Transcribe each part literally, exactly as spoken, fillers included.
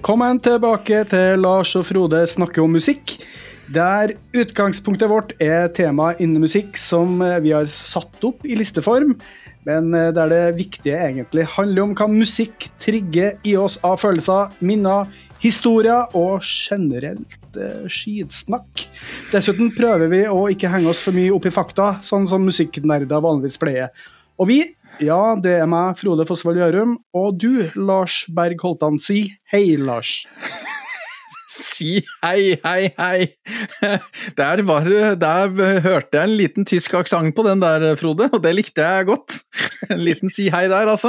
Velkommen tilbake til Lars og Frode snakker om musikk, der utgangspunktet vårt er tema innen musikk som vi har satt opp i listeform, men der det viktige egentlig handler om hva musikk trigger i oss av følelser, minner, historier og generelt eh, skitsnakk. Dessuten prøver vi å ikke henge oss for mye opp i fakta, sånn som musikknerder vanligvis pleier. Og vi, ja, det er meg, Frode Fossvold Gjørum, og du, Lars Berg Holtan, si hei, Lars. Si hei, hei, hei. Der, var, der hørte jeg en liten tysk aksent på den der, Frode, og det likte jeg godt. En liten si hei der, altså.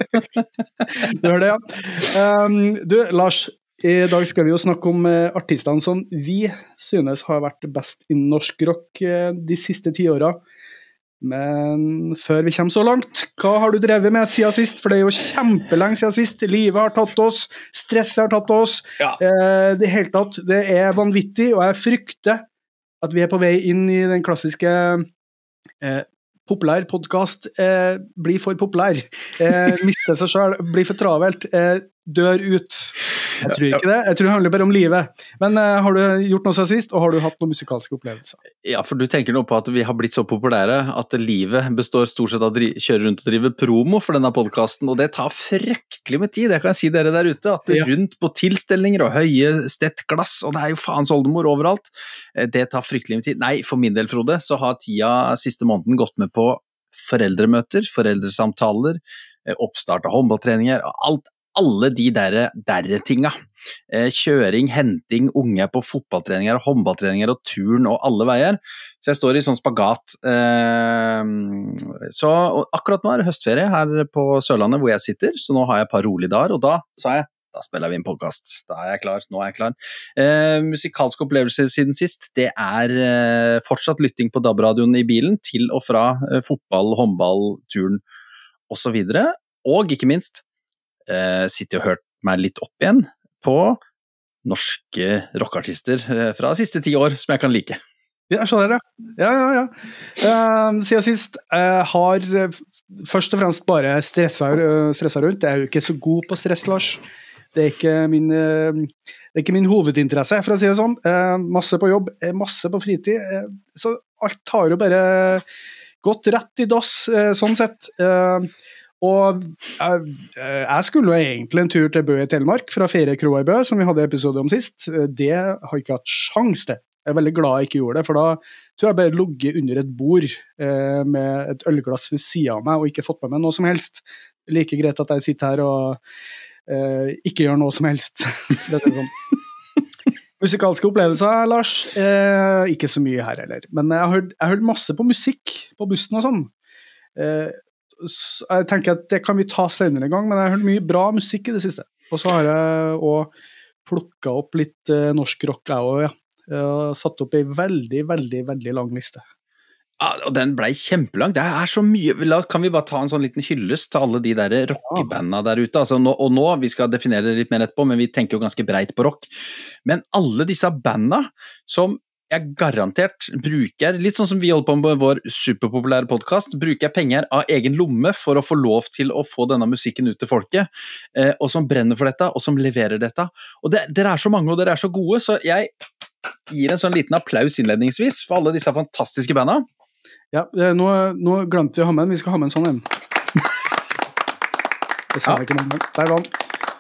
Du hører det, ja. Um, du, Lars, i dag skal vi jo snakke om uh, artistene som vi synes har vært best i norsk rock uh, de siste ti årene. Men før vi kommer så langt, hva har du drevet med siden sist? For det er jo kjempelenge siden sist. Livet har tatt oss, stresset har tatt oss. Ja. Eh, det helt tatt, det er vanvittig, og jeg frykter at vi er på vei inn i den klassiske eh, populær podcast, eh, blir for populær, eh, mister seg selv, blir for travelt, eh, dør ut. Jeg tror ikke det, jeg tror det handler bare om livet. Men uh, har du gjort noe siden sist, og har du hatt noen musikalske opplevelser? Ja, for du tenker nå på at vi har blitt så populære at livet består stort sett av å kjøre rundt og drive promo for denne podcasten, og det tar fryktelig med tid, det kan jeg si dere der ute, at det er rundt på tilstelninger og høye stettglass, og det er jo faens oldemor overalt, det tar fryktelig med tid. Nei, for min del, Frode, så har tida siste måneden gått med på foreldremøter, foreldresamtaler, oppstart av håndballtreninger, alt, alle de der, der tinga. Eh, kjøring, henting, unge på fotballtreninger, håndballtreninger og turn og alle veier. Så jeg står i sånn spagat. Eh, så akkurat nå er det høstferie her på Sørlandet hvor jeg sitter, så nå har jeg et par rolige dager, og da sa jeg, da spiller vi en podcast. Da er jeg klar, nå er jeg klar. Eh, musikalske opplevelser siden sist, det er eh, fortsatt lytting på D A B-radioen i bilen, til og fra eh, fotball, håndball, turn og så videre. Og ikke minst, Uh, sitter og hørt meg litt opp igjen på norske rockartister uh, fra de siste ti år som jeg kan like. Ja, så er det. Ja, ja, ja. Uh, siden sist uh, har uh, først og fremst bare stresset, uh, stresset rundt. Jeg er jo ikke så god på stress, Lars. Det er ikke min, uh, det er ikke min hovedinteresse, for å si det sånn. Uh, masse på jobb, masse på fritid. Uh, så alt har jo bare gått rett i dass, uh, sånn sett. Uh, Og jeg, jeg skulle jo egentlig en tur til Bø i Telemark fra Feriekroa i Bø, som vi hadde episode om sist. Det har jeg ikke hatt sjans til. Jeg er veldig glad jeg ikke gjorde det, for da tror jeg bare logget under et bord eh, med et ølglass ved siden av meg, og ikke fått med meg noe som helst. Like greit at jeg sitter her og eh, ikke gjør noe som helst, for å si det sånn. Musikalske opplevelser, Lars, eh, ikke så mye her heller. Men jeg har hørt, jeg har hørt masse på musikk på bussen og sånn. Eh, Jeg tenker at det kan vi ta senere en gang, men jeg har hørt mye bra musikk i det siste. Og så har jeg også plukket opp litt uh, norsk rock, jeg også, ja. Jeg har satt opp en veldig, veldig, veldig lang liste. Ja, og den ble kjempelang. Det er så mye. Kan vi bare ta en sånn liten hyllest til alle de der rockebandene der ute? Altså, nå, og nå, vi skal definere det litt mer etterpå, men vi tenker jo ganske breit på rock. Men alle disse bandene som jeg garantert bruker, litt sånn som vi holder på med vår superpopulære podcast, bruker jeg penger av egen lomme for å få lov til å få denne musikken ut til folket, eh, og som brenner for dette, og som leverer dette. Og det, dere er så mange, og dere er så gode, så jeg gir en sånn liten applaus innledningsvis for alle disse fantastiske bandene. Ja, nå, nå glemte vi å ha med en, vi skal ha med en sånn en. Det sa jeg ikke noe med. Der var den.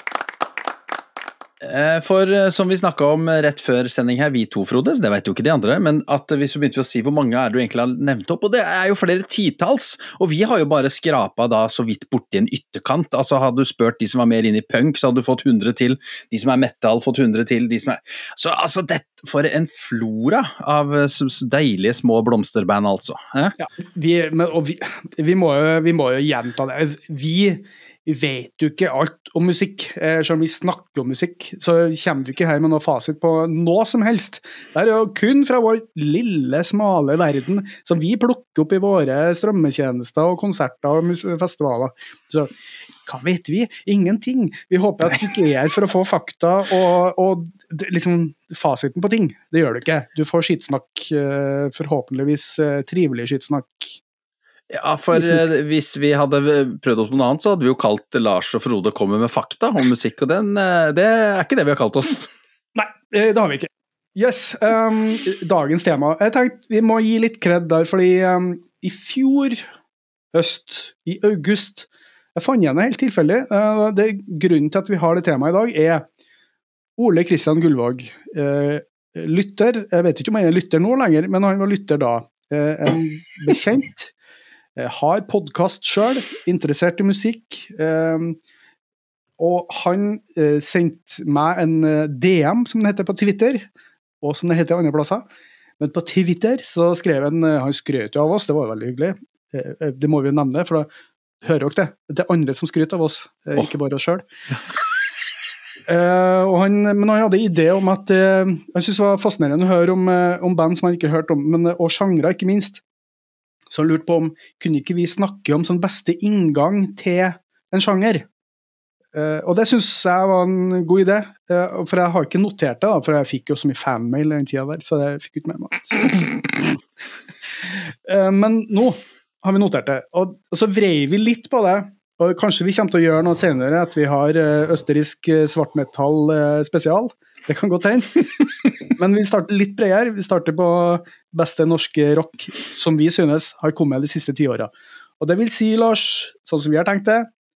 For som vi snakket om rett før sending her, vi to, Frode, så det vet jo ikke de andre, men at vi så begynte vi å si hvor mange er du egentlig har nevnt opp, og det er jo flere titals, og vi har jo bare skrapet da så vidt borti en ytterkant. Altså hadde du spurt de som var mer inne i punk, så hadde du fått hundre til, de som er metal fått hundre til, de som er... Så altså, det for en flora av deilige små blomsterband, altså. Eh? Ja, vi, men, og vi, vi, må jo, vi må jo gjenta det. Vi... Vi vet jo ikke alt om musikk, eh, selv om vi snakker om musikk, så kommer vi ikke her med noe fasit på noe som helst. Det er jo kun fra vår lille, smale verden, som vi plukker opp i våre strømmetjenester og konserter og festivaler. Så hva vet vi? Ingenting. Vi håper at du ikke er her for å få fakta og, og liksom fasiten på ting. Det gjør du ikke. Du får skitsnakk, eh, forhåpentligvis eh, trivelig skitsnakk. Ja, for eh, hvis vi hadde prøvd oss på noe annet, så hadde vi jo kalt Lars og Frode kommer med fakta om musikk, og den, eh, det er ikke det vi har kalt oss. Nei, eh, det har vi ikke. Yes, um, dagens tema. Jeg tenkte vi må gi litt kred der, fordi um, i fjor høst, i august, jeg fant igjen det helt tilfeldig. Uh, det, grunnen til at vi har det temaet i dag er Ole Kristian Gullvåg, uh, lytter, jeg vet ikke om han er lytter nå lenger, men han var lytter da. Uh, en bekjent, uh, har podcast selv, interessert i musikk, uh, og han uh, sendte meg en uh, D M, som det heter på Twitter, og som det heter i andre plasser. Men på Twitter så skrev han, uh, han skrøt jo av oss, det var veldig hyggelig. Uh, det må vi jo nevne, for da hører dere det. Det er andre som skryter av oss, uh, ikke bare oss selv. Uh, og han, men han hadde idé om at uh, jeg synes det var fascinerende å høre om, uh, om band som han ikke hørte om, men, uh, og sjangre ikke minst. Så han lurte på om kunne ikke vi snakke om sånn beste inngang til en sjanger. Uh, og det synes jeg var en god idé, uh, for jeg har ikke notert det da, for jeg fikk jo så mye fanmail den tiden der, så jeg fikk ikke med meg. uh, men nå har vi notert det, og, og så vrei vi litt på det. Og kanskje vi kommer til å gjøre noe senere, at vi har østerrisk svartmetall spesial. Det kan godt hende. Men vi starter litt bredere. Vi starter på beste norske rock, som vi synes har kommet de siste ti årene. Og det vil si, Lars, sånn som vi har tenkt det,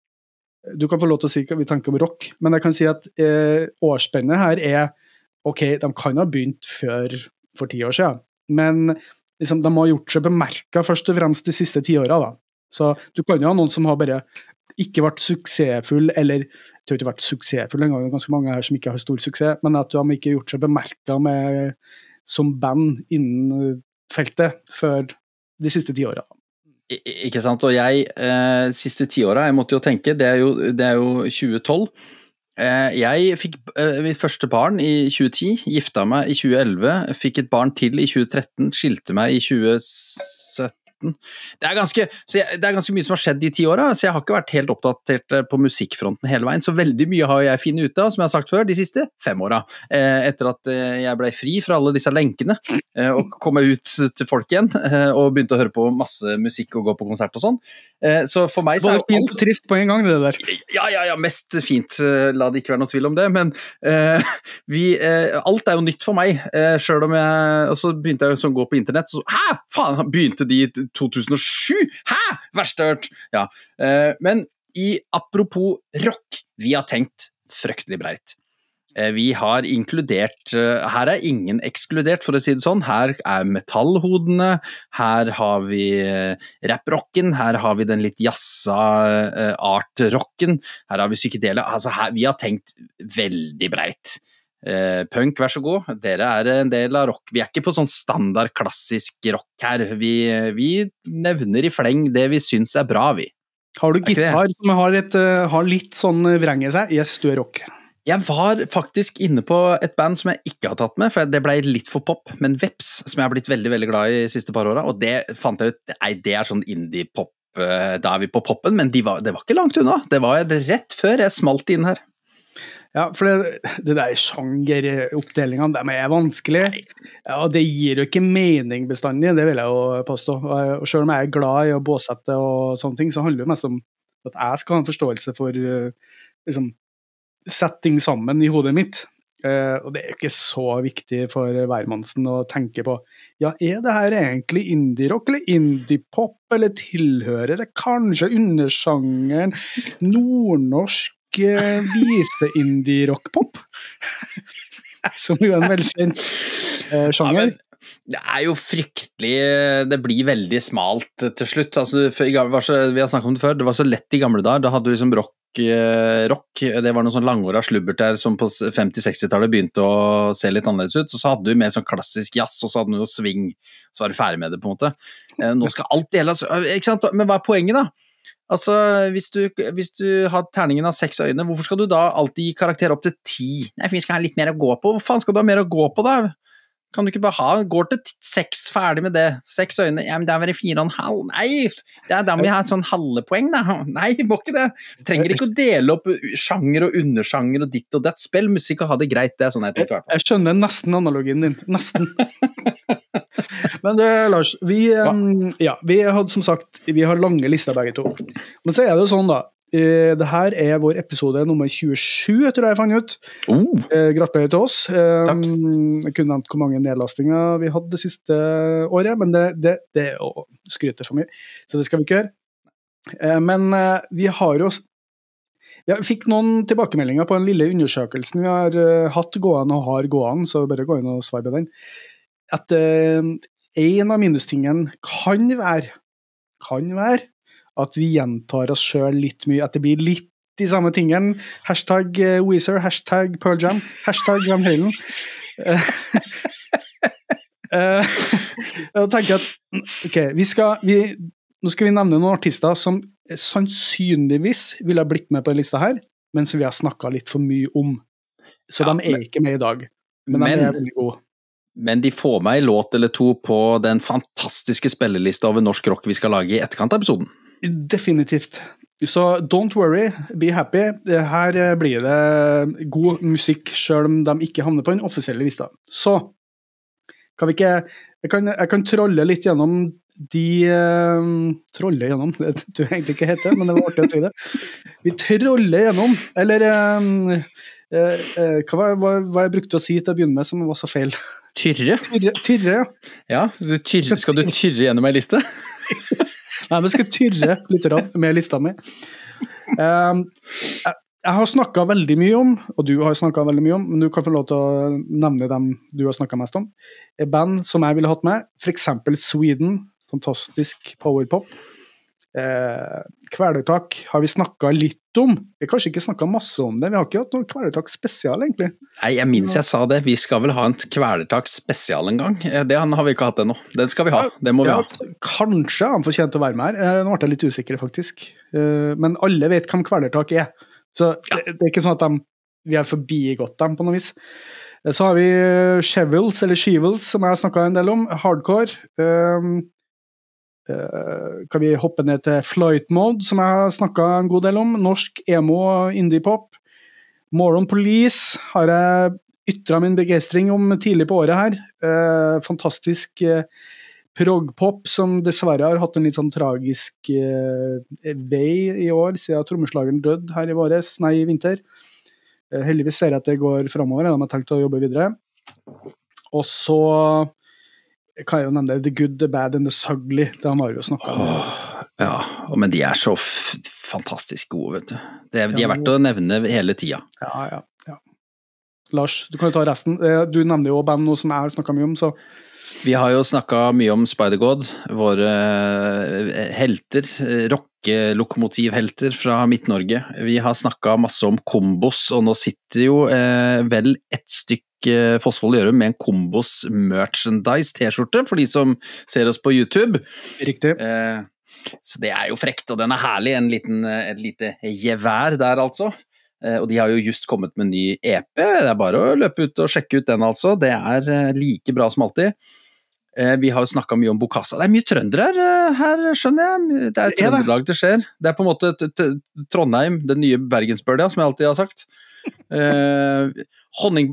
du kan få lov til å si hva vi tenker om rock, men jeg kan si at eh, årsspennet her er, ok, de kan ha begynt før for ti år siden, men liksom, de har gjort seg bemerket først og fremst de siste ti årene da. Så du kan jo ha noen som har bare ikke vært suksessfull, eller det har ikke vært suksessfull en gang, det er ganske mange her som ikke har stor suksess, men at de ikke har gjort seg bemerket med, som band innen feltet før de siste ti årene. I, ikke sant, og jeg, eh, siste ti årene, jeg måtte jo tenke, det er jo, det er jo tjue tolv, eh, jeg fikk eh, mitt første barn i tjue ti, gifta meg i tjue elleve, fikk et barn til i tjue tretten, skilte meg i tjue sytten. Det er, ganske, så jeg, det er ganske mye som har skjedd i ti årene, så jeg har ikke vært helt oppdatert på musikkfronten hele veien, så veldig mye har jeg finnet ut av, som jeg har sagt før, de siste fem årene, eh, etter at eh, jeg ble fri fra alle disse lenkene, eh, og kom ut til folk igjen, eh, og begynte å høre på masse musikk og gå på konsert og sånn. Eh, så for meg så er det fint og trist på en gang, det der. Ja, ja, ja, mest fint, la det ikke være noe tvil om det, men eh, vi, eh, alt er jo nytt for meg, eh, selv om jeg, og så begynte jeg å gå på internett, så, hæ, faen, begynte de to tusen og sju, hæ, verste hørt, ja, eh, men i apropos rock, vi har tenkt fryktelig breit. Eh, vi har inkludert, eh, her er ingen ekskludert for å si det sånn, her er metallhodene, her har vi eh, rap-rocken, her har vi den litt jazza eh, art-rocken, her har vi psykedelia, altså her, vi har tenkt veldig breit. Uh, punk, vær så god, dere er en del av rock, vi er ikke på sånn standard klassisk rock her, vi, vi nevner i fleng det vi synes er bra, vi. Har du gitar som har, et, uh, har litt sånn vreng i seg? Yes, du er rock. Jeg var faktisk inne på et band som jeg ikke har tatt med, for det ble litt for pop, men Veps, som jeg har blitt veldig, veldig glad i de siste par årene, og det fant jeg ut, nei, det er sånn indie-pop, uh, da er vi på poppen, men de var, det var ikke langt unna, det var rett før jeg smalt inn her. Ja, for det, det der sjangeroppdelingene, de er vanskelig, ja, og det gir jo ikke mening bestandig, det vil jeg jo påstå, og selv om jeg er glad i å båsette og sånne ting, så handler det mest om at jeg skal ha en forståelse for liksom, setting sammen i hodet mitt, og det er ikke så viktig for hvermannsen å tenke på, ja, er det her egentlig indie-rock eller indie-pop, eller tilhører det kanskje undersjangeren nordnorsk vise indie-rock-pop som jo er en velkjent eh, sjanger. Ja, det er jo fryktelig, det blir veldig smalt til slutt, altså, for, så, vi har snakket om det før, det var så lett i gamle dager, da hadde du liksom rock, eh, rock, det var noen sånn langåret slubbert der som på femti-seksti-tallet begynte å se litt annerledes ut, og så hadde du med sånn klassisk jazz, og så hadde du jo swing, så var du ferdig med det på en måte. Eh, nå skal alt deles, ikke sant? Men hva er poenget da? Altså, hvis du, hvis du har terningen av seks øyne, hvorfor skal du da alltid gi karakter opp til ti? Nei, for vi skal ha litt mer å gå på. Hvor faen skal du ha mer å gå på da? Kan du ikke bare ha, går til seks, ferdig med det? Seks øyne, ja, men det er vel fire og en halv. Nei, det er da må vi ha et sånn halvepoeng da. Nei, må ikke det. Trenger ikke å dele opp sjanger og undersjanger og ditt og datt. Spill musikk og ha det greit, det er sånn jeg tenker. Jeg, jeg skjønner nesten analogien din, nesten. Men det, Lars, vi, um, ja, vi hadde som sagt, vi har lange lister begge to. Men så er det jo sånn da, uh, det her er vår episode nummer tjuesju, tror jeg jeg fant ut. Oh. Uh, gratulerer til oss. Um, Takk. Jeg kunne nevnt hvor mange nedlastinger vi hadde det siste året, men det, det, det er å skryte for mye, så det skal vi ikke gjøre. Uh, men uh, vi har jo Jeg fikk noen tilbakemeldinger på den lille undersøkelsen vi har uh, hatt gående og har gående, så bare gå inn og svare på den. At uh, en av minustingene kan være, kan være at vi gjentar oss selv litt mye, at det blir litt de samme tingene. Hashtag uh, Weezer, hashtag Pearl Jam, hashtag Van Halen. Uh, uh, jeg tenker at, ok, vi skal, vi, nå skal vi nevne noen artister som sannsynligvis ville ha blitt med på den lista her, men som vi har snakket litt for mye om. Så ja, de er men, ikke med i dag, men, men de er veldig gode. Men de får meg en låt eller to på den fantastiske spillelista over norsk rock vi skal lage i etterkant av episoden. Definitivt. Så don't worry, be happy. Her blir det god musikk, selv om de ikke havner på den offisielle lista. Så kan vi ikke, jeg kan, jeg kan trolle litt gjennom de uh, troller gjennom, det tror jeg egentlig ikke heter, men det var artig å si det. Vi troller gjennom, eller uh, uh, uh, hva var, hva, hva jeg brukte å si til å begynne med som var så feil? Tyrre? Tyrre, tyrre ja. Ja, du tyrre, skal du tyrre gjennom en liste? Nei, men jeg skal tyrre litt med lista mi. Um, jeg, jeg har snakket veldig mye om, og du har snakket veldig mye om, men du kan få lov til å nevne dem du har snakket mest om. Et band som jeg ville hatt med, for eksempel Sweden, fantastisk powerpop. Eh, kvelertak har vi snakket litt om. Vi har kanskje ikke snakket masse om det. Vi har ikke hatt noen kvelertak spesial, egentlig. Nei, jeg minns jeg sa det. Vi skal vel ha en kvelertak spesial en gang. Det har vi ikke hatt ennå. Den skal vi ha. Det må vi ja, ha. Kanskje han fortjent å være med her. Nå ble jeg litt usikker, faktisk. Men alle vet hvem kvelertak er. Så ja. det, det er ikke sånn at de, vi har forbigått dem på noe vis. Så har vi Shevels, eller Shevels, som jeg har snakket en del om. Hardcore. Um, Uh, kan vi hoppe ned til Flight Mode, som jeg har snakket en god del om. Norsk emo og indie-pop. Moron Police har jeg ytret min begeistring om tidlig på året her. Uh, fantastisk uh, prog-pop som dessverre har hatt en litt sånn tragisk uh, vei i år, siden trommeslageren døde her i våres, nei, i vinter. Uh, heldigvis ser jeg at det går fremover, jeg har tenkt å jobbe videre. Og så kan jeg jo nevne The Good, The Bad and The Ugly. Det har vi jo snakket om. Oh, ja, men de er så f fantastisk gode, vet du. Det er, de er verdt å nevne hele tiden. Ja, ja, ja. Lars, du kan jo ta resten. Du nevner jo band noe som jeg har snakket mye om, så... Vi har jo snakket mye om Spider-God, våre helter, rockelokomotivhelter fra Midt-Norge. Vi har snakket masse om Kombos, og nå sitter jo eh, vel et stykke Fossvoll gjøre med en Kombos merchandise t-skjorte, for de som ser oss på YouTube. Riktig. Eh, så det er jo frekt, og den er herlig, en liten, et lite gevær der altså. Eh, og de har jo just kommet med en ny E P, det er bare å løpe ut og sjekke ut den altså, det er like bra som alltid. Eh, vi har jo snakket mye om Bokassa, det er mye trøndere her, her skjønner jeg, det er Trøndelag det skjer. Det er på en måte Trondheim, den nye Bergensbølja, som jeg alltid har sagt. Eh, honning...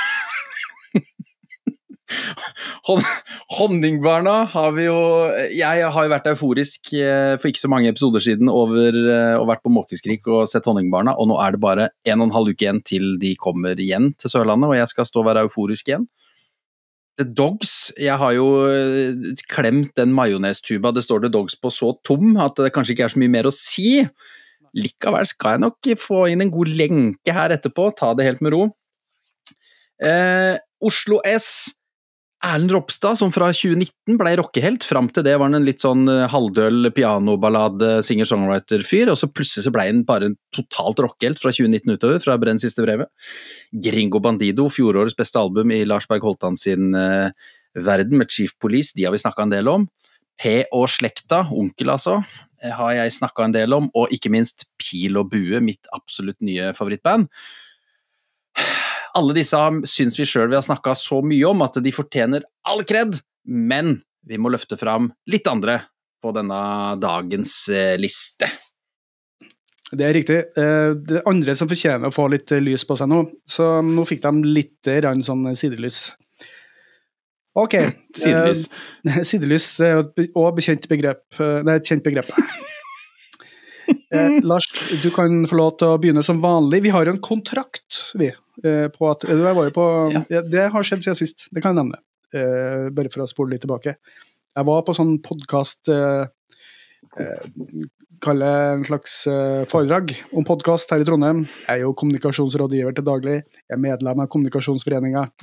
Honningbarna har vi jo, jeg har jo vært euforisk for ikke så mange episoder siden over å vært på Måkeskrik og sett Honningbarna, og nå er det bare en og en halv uke igjen til de kommer igjen til Sørlandet, og jeg skal stå og være euforisk igjen. The Dogs, jeg har jo klemt den majonestuba, det står The Dogs på så tom at det kanskje ikke er så mye mer å si. Likevel skal jeg nok få inn en god lenke her etterpå, ta det helt med ro. Eh, Oslo S, Erlend Ropstad, som fra tjue nitten ble rockehelt, frem til det var han en litt sånn halvdøl pianoballade singer-songwriter-fyr, og så plutselig så ble han bare en totalt rockehelt fra tjue nitten utover, fra Brenn siste brevet. Gringo Bandido, fjorårets beste album i Lars Berg-Holtan sin uh, verden med Chief Police, de har vi snakket en del om. P og Slekta, onkel altså, har jeg snakket en del om, og ikke minst Pil og Bue, mitt absolutt nye favorittband. Alle disse syns vi selv vi har snakket så mye om at de fortjener all kred, men vi må løfte fram litt andre på denne dagens liste. Det er riktig. Det andre som fortjener å få litt lys på seg nå, så nå fikk de litt sånn sidelys. Ok. Sidelys. Eh, sidelys er jo et også bekjent begrep. Nei, et kjent begrep. Eh, Lars, du kan få lov til å begynne som vanlig. Vi har jo en kontrakt, vi, eh, på at, det var jo på, Ja. det har skjedd siden sist, det kan jeg nevne, eh, bare for å spole litt tilbake. Jeg var på sånn podcast, eh, eh, kalle en slags eh, foredrag om podcast her i Trondheim. Jeg er jo kommunikasjonsrådgiver til daglig, jeg er medlem av kommunikasjonsforeningen.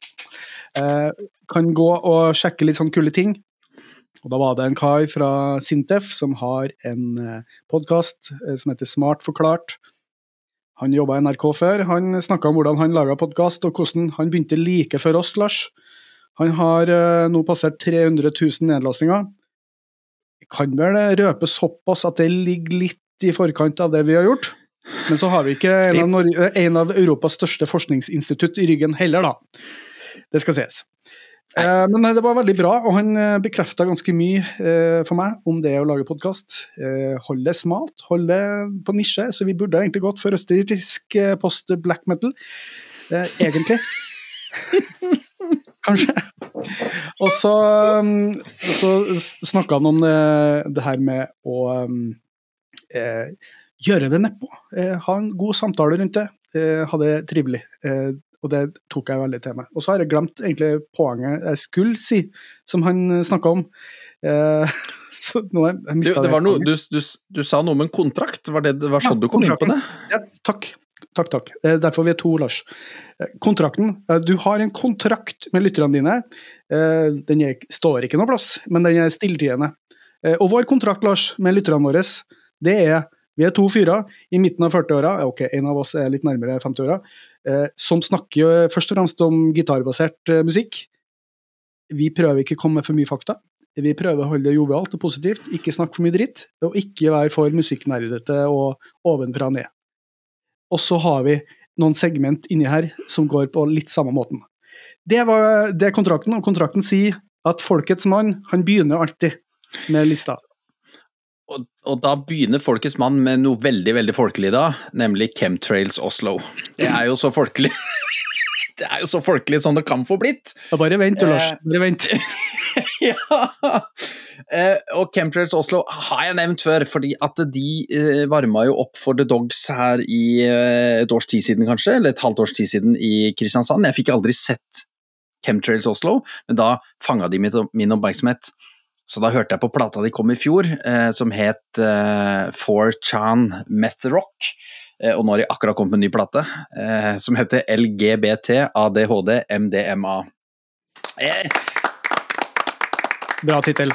Eh, kan gå og sjekke litt sånn kule ting. Og da var det en kar fra Sintef som har en podcast som heter Smart Forklart. Han jobbet i N R K før. Han snakket om hvordan han laget podcast og hvordan han begynte like før oss, Lars. Han har nå passert tre hundre tusen nedlastninger. Jeg kan vel røpe såpass at det ligger litt i forkant av det vi har gjort. Men så har vi ikke en av, Norge, en av Europas største forskningsinstitutt i ryggen heller da. Det skal ses. Eh, men det var veldig bra, og han bekreftet ganske mye eh, for meg om det å lage podcast. Eh, hold det smalt, hold det på nisje, så vi burde egentlig gått for østerrikisk eh, post-black metal. Eh, egentlig. Kanskje. Og så, um, så snakket han om det, det her med å um, eh, gjøre det nedpå. Eh, ha en god samtale rundt det. Eh, ha det trivelig. Eh, Og det tok jeg veldig til meg. Og så har jeg glemt egentlig poenget jeg skulle si, som han snakket om. Eh, så nå har jeg mistet du, det. Var noe, du, du, du sa noe om en kontrakt, var det, det var sånn ja, du kom inn på det? Ja, takk. Takk, takk. Eh, derfor vi er to, Lars. Eh, kontrakten, eh, du har en kontrakt med lytterne dine. Eh, den er, står ikke noe plass, men den er stilltiende. Eh, og vår kontrakt, Lars, med lytterne våre, det er vi er to fyrer i midten av førti-åra, ok, en av oss er litt nærmere femti-åra, eh, som snakker først og fremst om gitarbasert eh, musikk. Vi prøver ikke å komme med for mye fakta. Vi prøver å holde det jovialt og positivt, ikke snakke for mye dritt, og ikke være for musikknerdete og ovenfra ned. Og så har vi noen segment inni her som går på litt samme måten. Det var det kontrakten, og kontrakten sier at folkets mann, han begynner alltid med lista. Og, og da begynner folkets mann med noe veldig, veldig folkelig da, nemlig Chemtrails Oslo. Det er jo så folkelig. Det er jo så folkelig som det kan få blitt. Ja, bare vent, Lars. Bare vent. Ja. Eh, og Chemtrails Oslo har jeg nevnt før, fordi at de eh, varmet jo opp for The Dogs her i eh, et års tid siden kanskje, eller et halvt års tid siden i Kristiansand. Jeg fikk aldri sett Chemtrails Oslo, men da fanget de min, min oppmerksomhet. Så da hørte jeg på plata de kom i fjor, eh, som het eh, four chan Meth Rock, eh, og nå har de akkurat kommet med en ny plate, eh, som heter L G B T A D H D M D M A. Eh, Bra titel.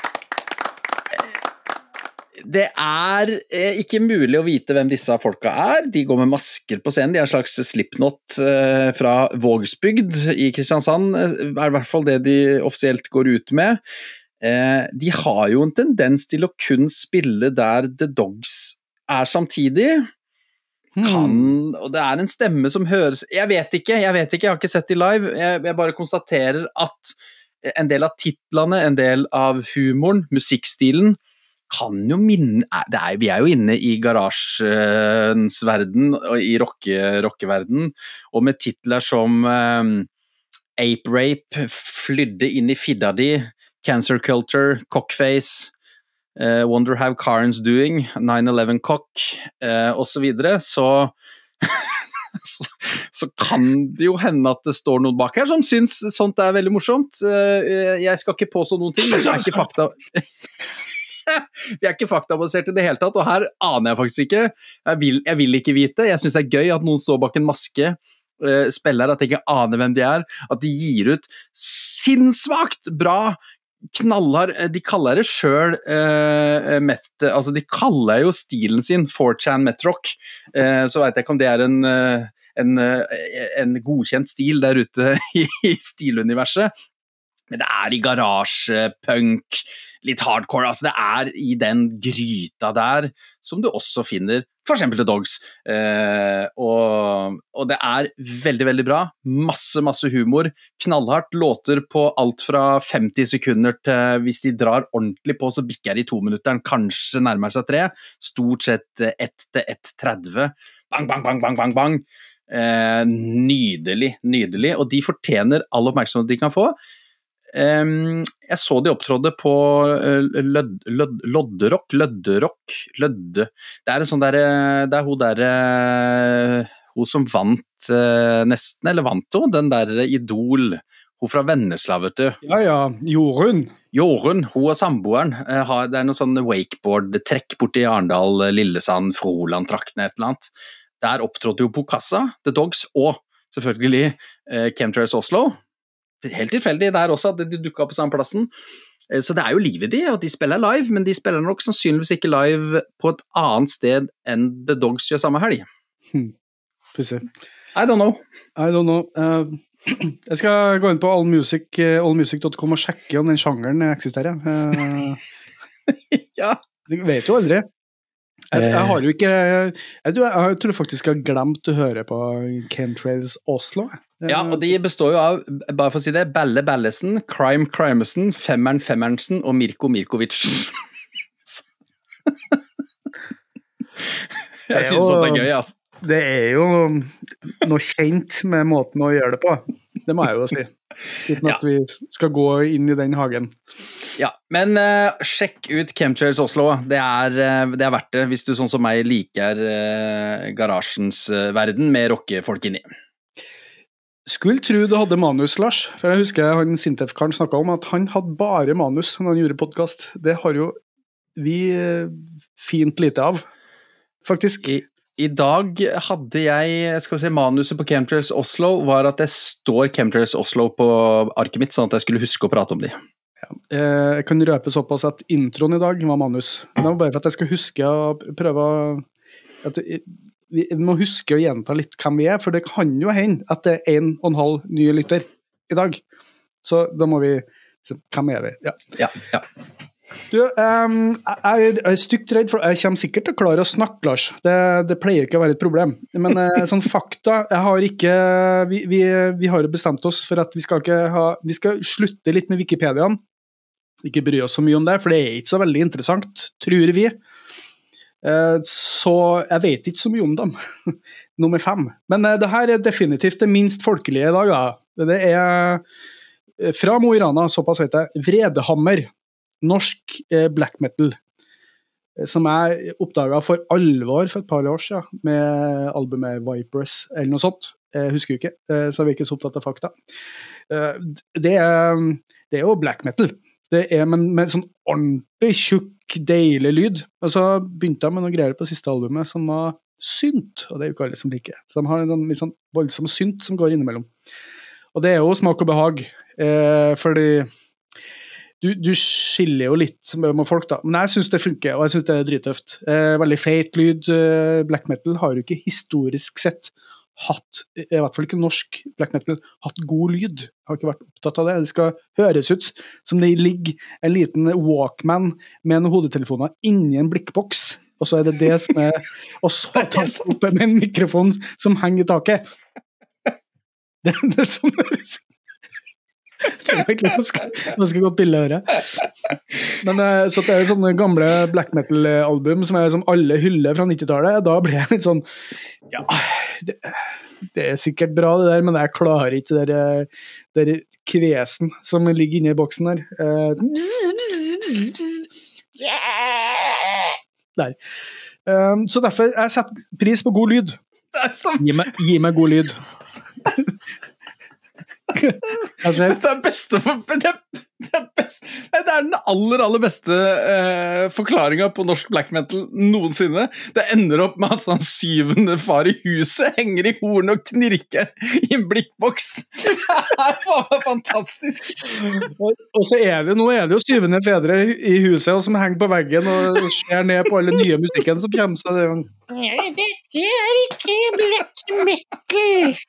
Det er eh, ikke mulig å vite hvem disse folka er. De går med masker på scenen. De er en slags Slipknot eh, fra Vågsbygd i Kristiansand, er i hvert fall det de offisielt går ut med. Eh, de har jo en tendens til å kun spille der The Dogs er samtidig. Kan, og det er en stemme som høres, jeg vet ikke, jeg vet ikke, jeg har ikke sett de live, jeg, jeg bare konstaterer at en del av titlene, en del av humoren, musikkstilen, kan jo minne, det er, vi er jo inne i garasjens verden, i rocke, rockeverden, og med titler som um, Ape Rape, Flydde inn i fidda di, Cancer Culture, Cockface, uh, Wonder How Karen's Doing, nine eleven Cock, uh, og så videre, så, så, så kan det jo hende at det står noen bak her som syns sånt er veldig morsomt. Uh, jeg skal ikke påstå noen ting, det er ikke fakta. Vi er ikke faktabasert i det hele tatt, og her aner jeg faktisk ikke. Jeg vil, jeg vil ikke vite. Jeg synes det er gøy at noen står bak en maske, uh, spiller, at jeg ikke aner hvem de er, at de gir ut sinnssvakt bra knallhard, de kaller det selv uh, meth, altså de kaller jo stilen sin four chan Meth Rock, uh, så vet jeg ikke om det er en, uh, en, uh, en godkjent stil der ute i, i stiluniverset, men det er i garasje, punk, litt hardcore, altså det er i den gryta der som du også finner for eksempel The Dogs, eh, og, og det er veldig, veldig bra, masse, masse humor, knallhardt, låter på alt fra femti sekunder til, hvis de drar ordentlig på, så bikker de to minutter, kanskje nærmer seg tre, stort sett ett til ett tretti, bang, bang, bang, bang, bang, bang, eh, nydelig, nydelig, og de fortjener all oppmerksomhet de kan få. Um, jeg så de opptrådde på uh, lød, lød, Lodderrock, Lødderrock, Lødde. Det er en sånn der, det er hun der, uh, hun som vant uh, nesten, eller vant hun, den der Idol, hun fra Vennesla, vet du. Ja, ja, Jorunn. Jorunn, hun og samboeren, uh, har, det er noe sånn wakeboard-trekk borti Arendal, Lillesand, Froland-traktene, et eller annet. Der opptrådte jo Bokassa, The Dogs, og selvfølgelig uh, Chemtrails Oslo. Helt tilfeldig der også, at de dukket opp på samme plassen. Så det er jo livet de, og de spiller live, men de spiller nok sannsynligvis ikke live på et annet sted enn The Dogs gjør samme helg. Hmm. Pussy. I don't know. I don't know. Uh, jeg skal gå inn på allmusic, allmusic punktum com og sjekke om den sjangeren eksisterer. Uh, ja. Du vet jo aldri. Jeg, jeg har jo ikke jeg, jeg, jeg tror faktisk jeg har glemt å høre på Chemtrails Oslo. Ja, og de består jo av, bare for å si det, Balle Ballesen, Crime Crimesen, Femmeren Femmernsen og Mirko Mirkovic. Jeg synes jo, det er gøy, altså. Det er jo noe kjent med måten å gjøre det på. Det må jeg jo si. Uten at ja. Vi skal gå inn i den hagen. Ja, men uh, sjekk ut Chemtrails Oslo. Det er, uh, det er verdt det, hvis du sånn som meg liker uh, garasjens uh, verden med rockefolk inni. Skulle tro du hadde manus, Lars. For jeg husker han Sintef-karen snakket om at han hadde bare manus når han gjorde podcast. Det har jo vi uh, fint lite av, faktisk. I I dag hadde jeg, skal vi se, manuset på Chemtrails Oslo var at det står Chemtrails Oslo på arket mitt, sånn at jeg skulle huske å prate om de. Ja, jeg kan røpe såpass at introen i dag var manus. Det var bare for at jeg skal huske å prøve at vi må huske å gjenta litt hvem vi er, for det kan jo hende at det er en og en halv nye lytter i dag. Så da må vi se, hvem er vi? Ja, ja. ja. Du, um, jeg er stygt redd for jeg kommer sikkert til å klare å snakke, Lars. Det, det pleier ikke å være et problem. Men uh, sånn fakta, jeg har ikke vi, vi, vi har jo bestemt oss for at vi skal ikke ha vi skal slutte litt med Wikipediaen. Ikke bry oss så mye om det, for det er ikke så veldig interessant, tror vi. Uh, så jeg vet ikke så mye om dem. Nummer fem. Men uh, det her er definitivt det minst folkelige i dag, da. Det er uh, fra Mo i Rana, såpass vet jeg, Vredehammer. Norsk eh, black metal, som jeg oppdaget for alvor for et par år siden, med albumet Vipers, eller noe sånt. Jeg husker jo ikke, eh, så er vi ikke så opptatt av fakta. Eh, det, er, det er jo black metal. Det er med, med sånn ordentlig tjukk, deilig lyd. Og så begynte jeg med noen greier på siste albumet som var synt, og det er jo ikke alle som liker. Så de har en sånn, litt sånn voldsom synt som går innimellom. Og det er jo smak og behag, eh, fordi Du, du skiller jo litt med folk da, men jeg synes det funker, og jeg synes det er drittøft. Eh, veldig feit lyd. Eh, black metal har jo ikke historisk sett hatt, i hvert fall ikke norsk black metal, hatt god lyd. Jeg har ikke vært opptatt av det. Det skal høres ut som det ligger en liten Walkman med noen hodetelefoner inni en blikkboks, og så er det det som er, og så tar det opp med en mikrofon som henger i taket. Det, det er sånn det er. Det er egentlig ganske godt bilde å høre. Men så det er sånne gamle black metal-album som er som alle hyller fra nittitallet. Da blir jeg litt sånn ja, det, det er sikkert bra det der, men jeg klarer ikke det der, der kvesen som ligger inne i boksen der. Der. Så derfor jeg setter pris på god lyd. Gi meg, gi meg god lyd. Altså, det er beste for, det, det, er best, det er den aller, aller beste eh, forklaringen på norsk black metal noensinne. Det ender opp med at sånn syvende far i huset henger i horn og knirker i en blikkboks. Det er fantastisk. Og, og så er det, nå er det jo syvende fedre i huset og som henger på veggen og ser ned på alle nye musikken som kommer seg. Det, Nei, dette er ikke black metal.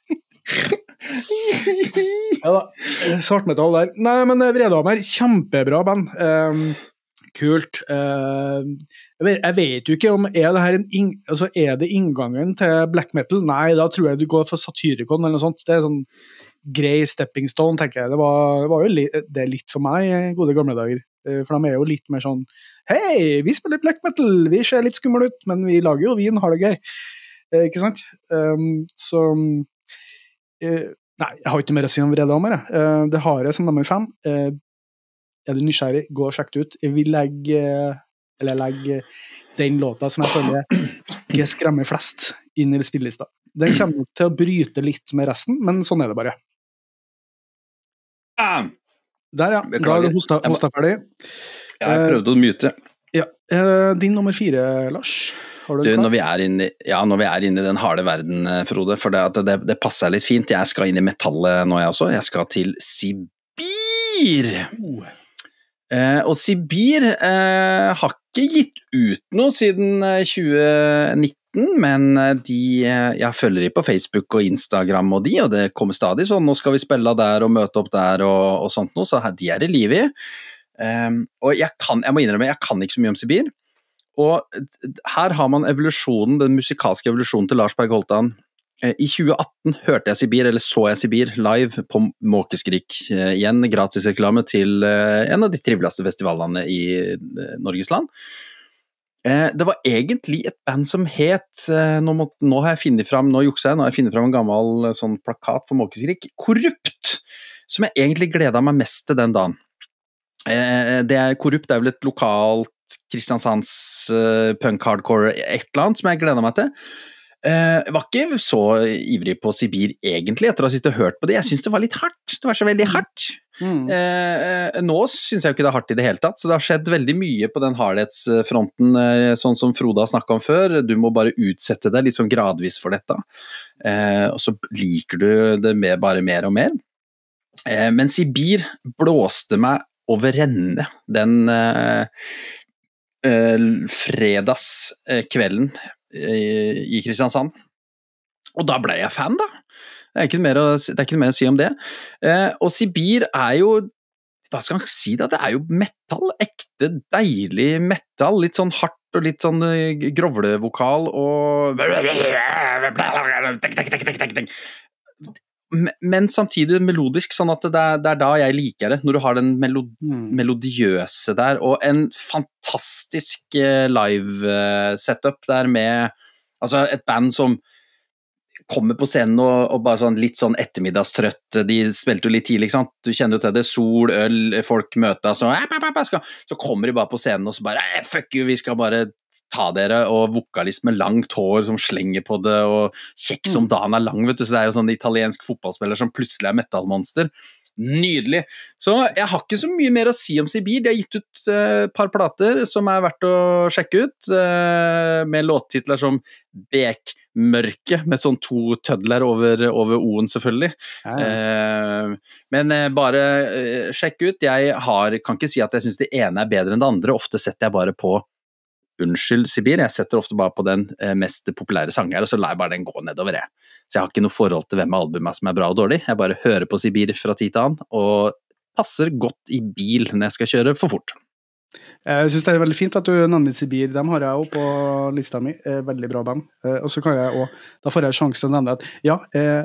Ja da, svartmetall der. Nei, men Vredehammer, kjempebra band. Um, kult. Uh, jeg, vet, jeg vet jo ikke om er det her en inn, altså er det inngangen til black metal? Nei, da tror jeg du går for Satyricon eller noe sånt. Det er sånn grei stepping stone, tenker jeg. Det var, det var jo li, det er litt for meg i gode gamle dager. Uh, for de er jo litt mer sånn hei, vi spiller black metal, vi ser litt skummel ut, men vi lager jo vin, har det gøy. Uh, ikke sant? Um, så Uh, Nei, jeg har ikke mer å si om Vredhammer. Uh, det har jeg som nummer fem. Uh, er du nysgjerrig, gå og sjekk det ut. Jeg vil legge, uh, eller legge den låta som jeg føler ikke skremmer flest inn i spillelista. Den kommer nok til å bryte litt med resten, men sånn er det bare. Ah! Der, ja. Da har du hosta, hosta ferdig. Ja, jeg prøvde å mute. Ja. Uh, din nummer fire, Lars? Har du Du, når vi er inne, ja, når vi er inne i den harde verden, Frode, for det, det, det passer litt fint. Jeg skal inn i metallet nå, jeg også. Jeg skal til Sibir. Oh. Eh, og Sibir eh, har ikke gitt ut noe siden tjue nitten, men de, jeg følger de på Facebook og Instagram og de, og det kommer stadig sånn, nå skal vi spille der og møte opp der og, og sånt noe, så de er i liv i. Eh, og jeg, kan, jeg må innrømme, jeg kan ikke så mye om Sibir. Og her har man evolusjonen, den musikalske evolusjonen til Lars Berg Holtan. I tjue atten hørte jeg Sibir, eller så jeg Sibir live på Måkeskrik. Igjen gratisreklame til en av de triveligste festivalene i Norges land. Det var egentlig et band som het, nå, må, nå har jeg finnet frem, nå jukser jeg, nå har jeg finnet frem en gammel sånn plakat for Måkeskrik, Korrupt, som jeg egentlig gledet meg mest til den dagen. Det er Korrupt, det er vel et lokalt Kristiansands uh, punk-hardcore et eller annet som jeg gleder meg til. Uh, jeg var ikke så ivrig på Sibir egentlig etter å ha sittet og hørt på det. Jeg synes det var litt hardt. Det var så veldig hardt. Mm. Uh, nå synes jeg jo ikke det er hardt i det hele tatt, så det har skjedd veldig mye på den hardhetsfronten, uh, sånn som Frode har snakket om før. Du må bare utsette deg litt sånn gradvis for dette. Uh, og så liker du det med bare mer og mer. Uh, men Sibir blåste meg over ende den uh, Uh, fredagskvelden uh, i Kristiansand, og da ble jeg fan da. Det er ikke mer å, det er ikke mer å si om det. Uh, og Sibir er jo, hva skal man si da, det er jo metal, ekte deilig metal, litt sånn hardt og litt sånn uh, grovlevokal og men samtidig melodisk, sånn at det er, det er da jeg liker det, når du har den melod mm. melodiøse der, og en fantastisk live setup der med, altså et band som kommer på scenen og, og bare sånn litt sånn ettermiddagstrøtt, de spilte jo litt tidlig, ikke sant? Du kjenner jo til det, sol, øl, folk møtes, så, så kommer de bare på scenen og så bare, fuck you, vi skal bare ta dere, og vokalist med langt hår som slenger på det, og kjekk som dagen er lang, vet du, så det er jo sånn italiensk fotballspiller som plutselig er metalmonster. Nydelig! Så jeg har ikke så mye mer å si om Sibir. De har gitt ut et uh, par plater som er verdt å sjekke ut, uh, med låttitler som Bekmørke, med sånn to tødler over, over O-en selvfølgelig. Ja. Uh, men uh, bare uh, sjekk ut. Jeg har, kan ikke si at jeg synes det ene er bedre enn det andre. Ofte setter jeg bare på Unnskyld Sibir, jeg setter ofte bare på den eh, mest populære sanger, og så lar jeg bare den gå nedover det. Så jeg har ikke noe forhold til hvem av albumet som er bra og dårlig, jeg bare hører på Sibir fra tid til annen, og passer godt i bil når jeg skal kjøre for fort. Jeg synes det er veldig fint at du nevner Sibir, dem har jeg også på lista mi, veldig bra band, og så kan jeg også, da får jeg sjansen til å nevne at ja,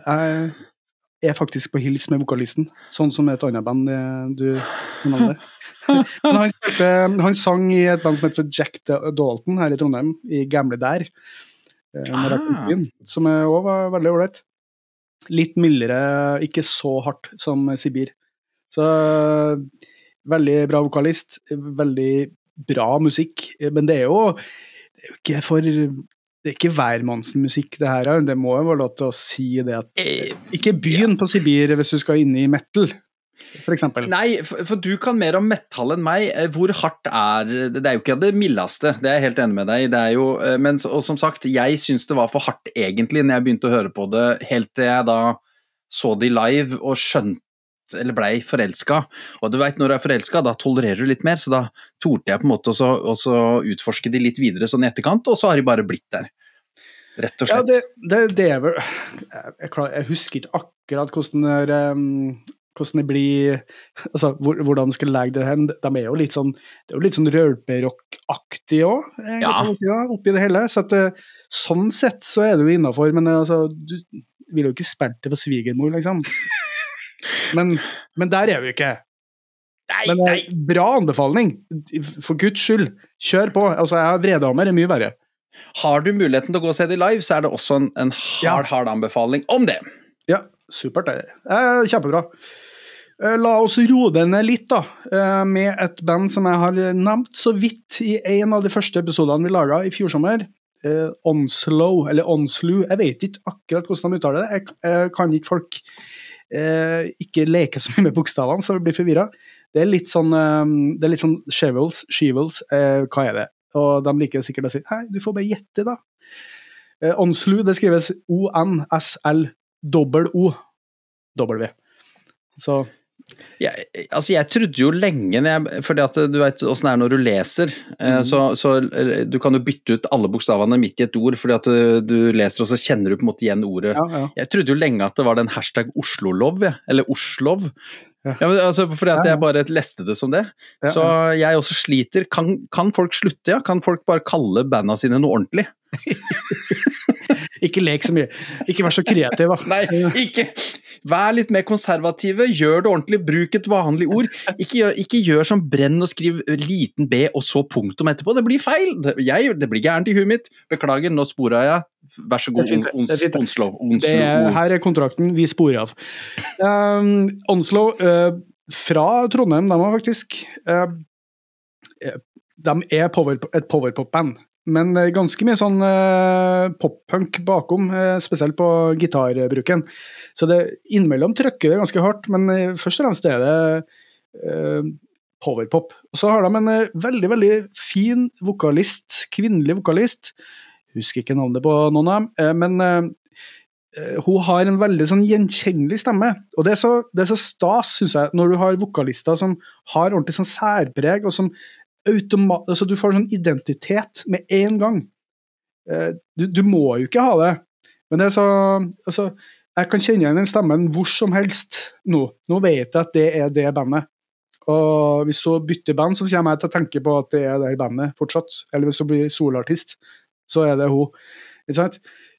jeg er faktisk på hils med vokalisten, sånn som et annet band du nevner. Men han, spilte, han sang i et band som heter Jack Dalton her i Trondheim, i gamle der, ah. som også var veldig ålreit. Litt mildere, ikke så hardt som Sibir. Så veldig bra vokalist, veldig bra musikk, men det er jo, det er jo ikke for... Det er ikke hvermannsen-musikk det her, det må jo være lov til å si det at ikke begynn på Sibir hvis du skal inn i metal, for eksempel. Nei, for, for du kan mer om metal enn meg. Hvor hardt er det? Det er jo ikke det mildeste, det er jeg helt enig med deg. Det er jo, men og som sagt, jeg synes det var for hardt egentlig når jeg begynte å høre på det, helt til jeg da så de live og skjønte eller blei forelsket, og du vet når du er forelsket, da tolererer du litt mer, så da torte jeg på en måte også, også utforske de litt videre sånn i etterkant, og så har de bare blitt der, rett og slett. Ja, det, det, det er vel, jeg, jeg husker ikke akkurat hvordan det, er, um, hvordan det blir, altså hvordan de skal legge det her, de er jo litt sånn, det er jo litt sånn rølperock-aktig også, ja. Si, ja, oppi det hele, så at sånn sett så er det jo innenfor, men altså, du vil jo ikke spille det for svigermor, liksom. Men, men der er vi ikke. Nei, men nei. Bra anbefaling, for Guds skyld, kjør på, altså jeg har Vredhammer er mye verre. Har du muligheten til å gå og se det live, så er det også en, en hard, ja. hard anbefaling om det. Ja, supert det. Eh, kjempebra. Eh, La oss roe det ned litt da, eh, med et band som jeg har nevnt så vidt i en av de første episodene vi laget i fjor sommer. Eh, Onslow, eller Onslow, jeg vet ikke akkurat hvordan de uttaler det. Jeg, jeg kan ikke folk eh, ikke leke så mye med bokstavene, så jeg blir forvirret. Det er litt sånn, eh, det er litt sånn Shevels, Shevels, eh, hva er det? Og de liker sikkert å si, hei, du får bare gjette da. Eh, Onslow, det skrives O N S L O W. Så Jeg, altså jeg trodde jo lenge, når jeg, fordi at du vet hvordan det er når du leser, mm. så, så du kan jo bytte ut alle bokstavene midt i et ord, fordi at du, du leser og så kjenner du på en måte igjen ordet. Ja, ja. Jeg trodde jo lenge at det var den hashtag Oslolov, ja, eller Oslov. Ja. Ja, men, altså, fordi at jeg bare leste det som det. Ja, ja. Så jeg også sliter. Kan, kan folk slutte, ja? Kan folk bare kalle bandene sine noe ordentlig? Ikke lek så mye. Ikke vær så kreativ, da. Nei, ikke. Vær litt mer konservative, gjør det ordentlig, bruk et vanlig ord. Ikke gjør, ikke gjør som brenn og skriv liten B og så punktum etterpå. Det blir feil. Jeg, det blir gærent i huet mitt. Beklager, nå sporet jeg. Vær så god, ons, Onslow. Onslow. Her er kontrakten, vi sporer av. Um, Onslow, uh, fra Trondheim, de var faktisk, uh, de er power, et powerpop-band. Men ganske mye sånn uh, pop-punk bakom, uh, spesielt på gitarbruken. Så det innimellom trykker det ganske hardt, men uh, først og fremst er det uh, powerpop. Og så har de en uh, veldig, veldig fin vokalist, kvinnelig vokalist. Husker ikke navnet på noen av dem, uh, men uh, uh, hun har en veldig sånn gjenkjennelig stemme. Og det er så, det er så stas, synes jeg, når du har vokalister som har ordentlig sånn særpreg, og som automat, altså du får sånn identitet med en gang. Du, du må jo ikke ha det, men det er så, altså, jeg kan kjenne igjen den stemmen hvor som helst nå. Nå vet jeg at det er det bandet. Og hvis du bytter band, så kommer jeg til å tenke på at det er det bandet fortsatt. Eller hvis du blir solartist, så er det hun. Ikke sant?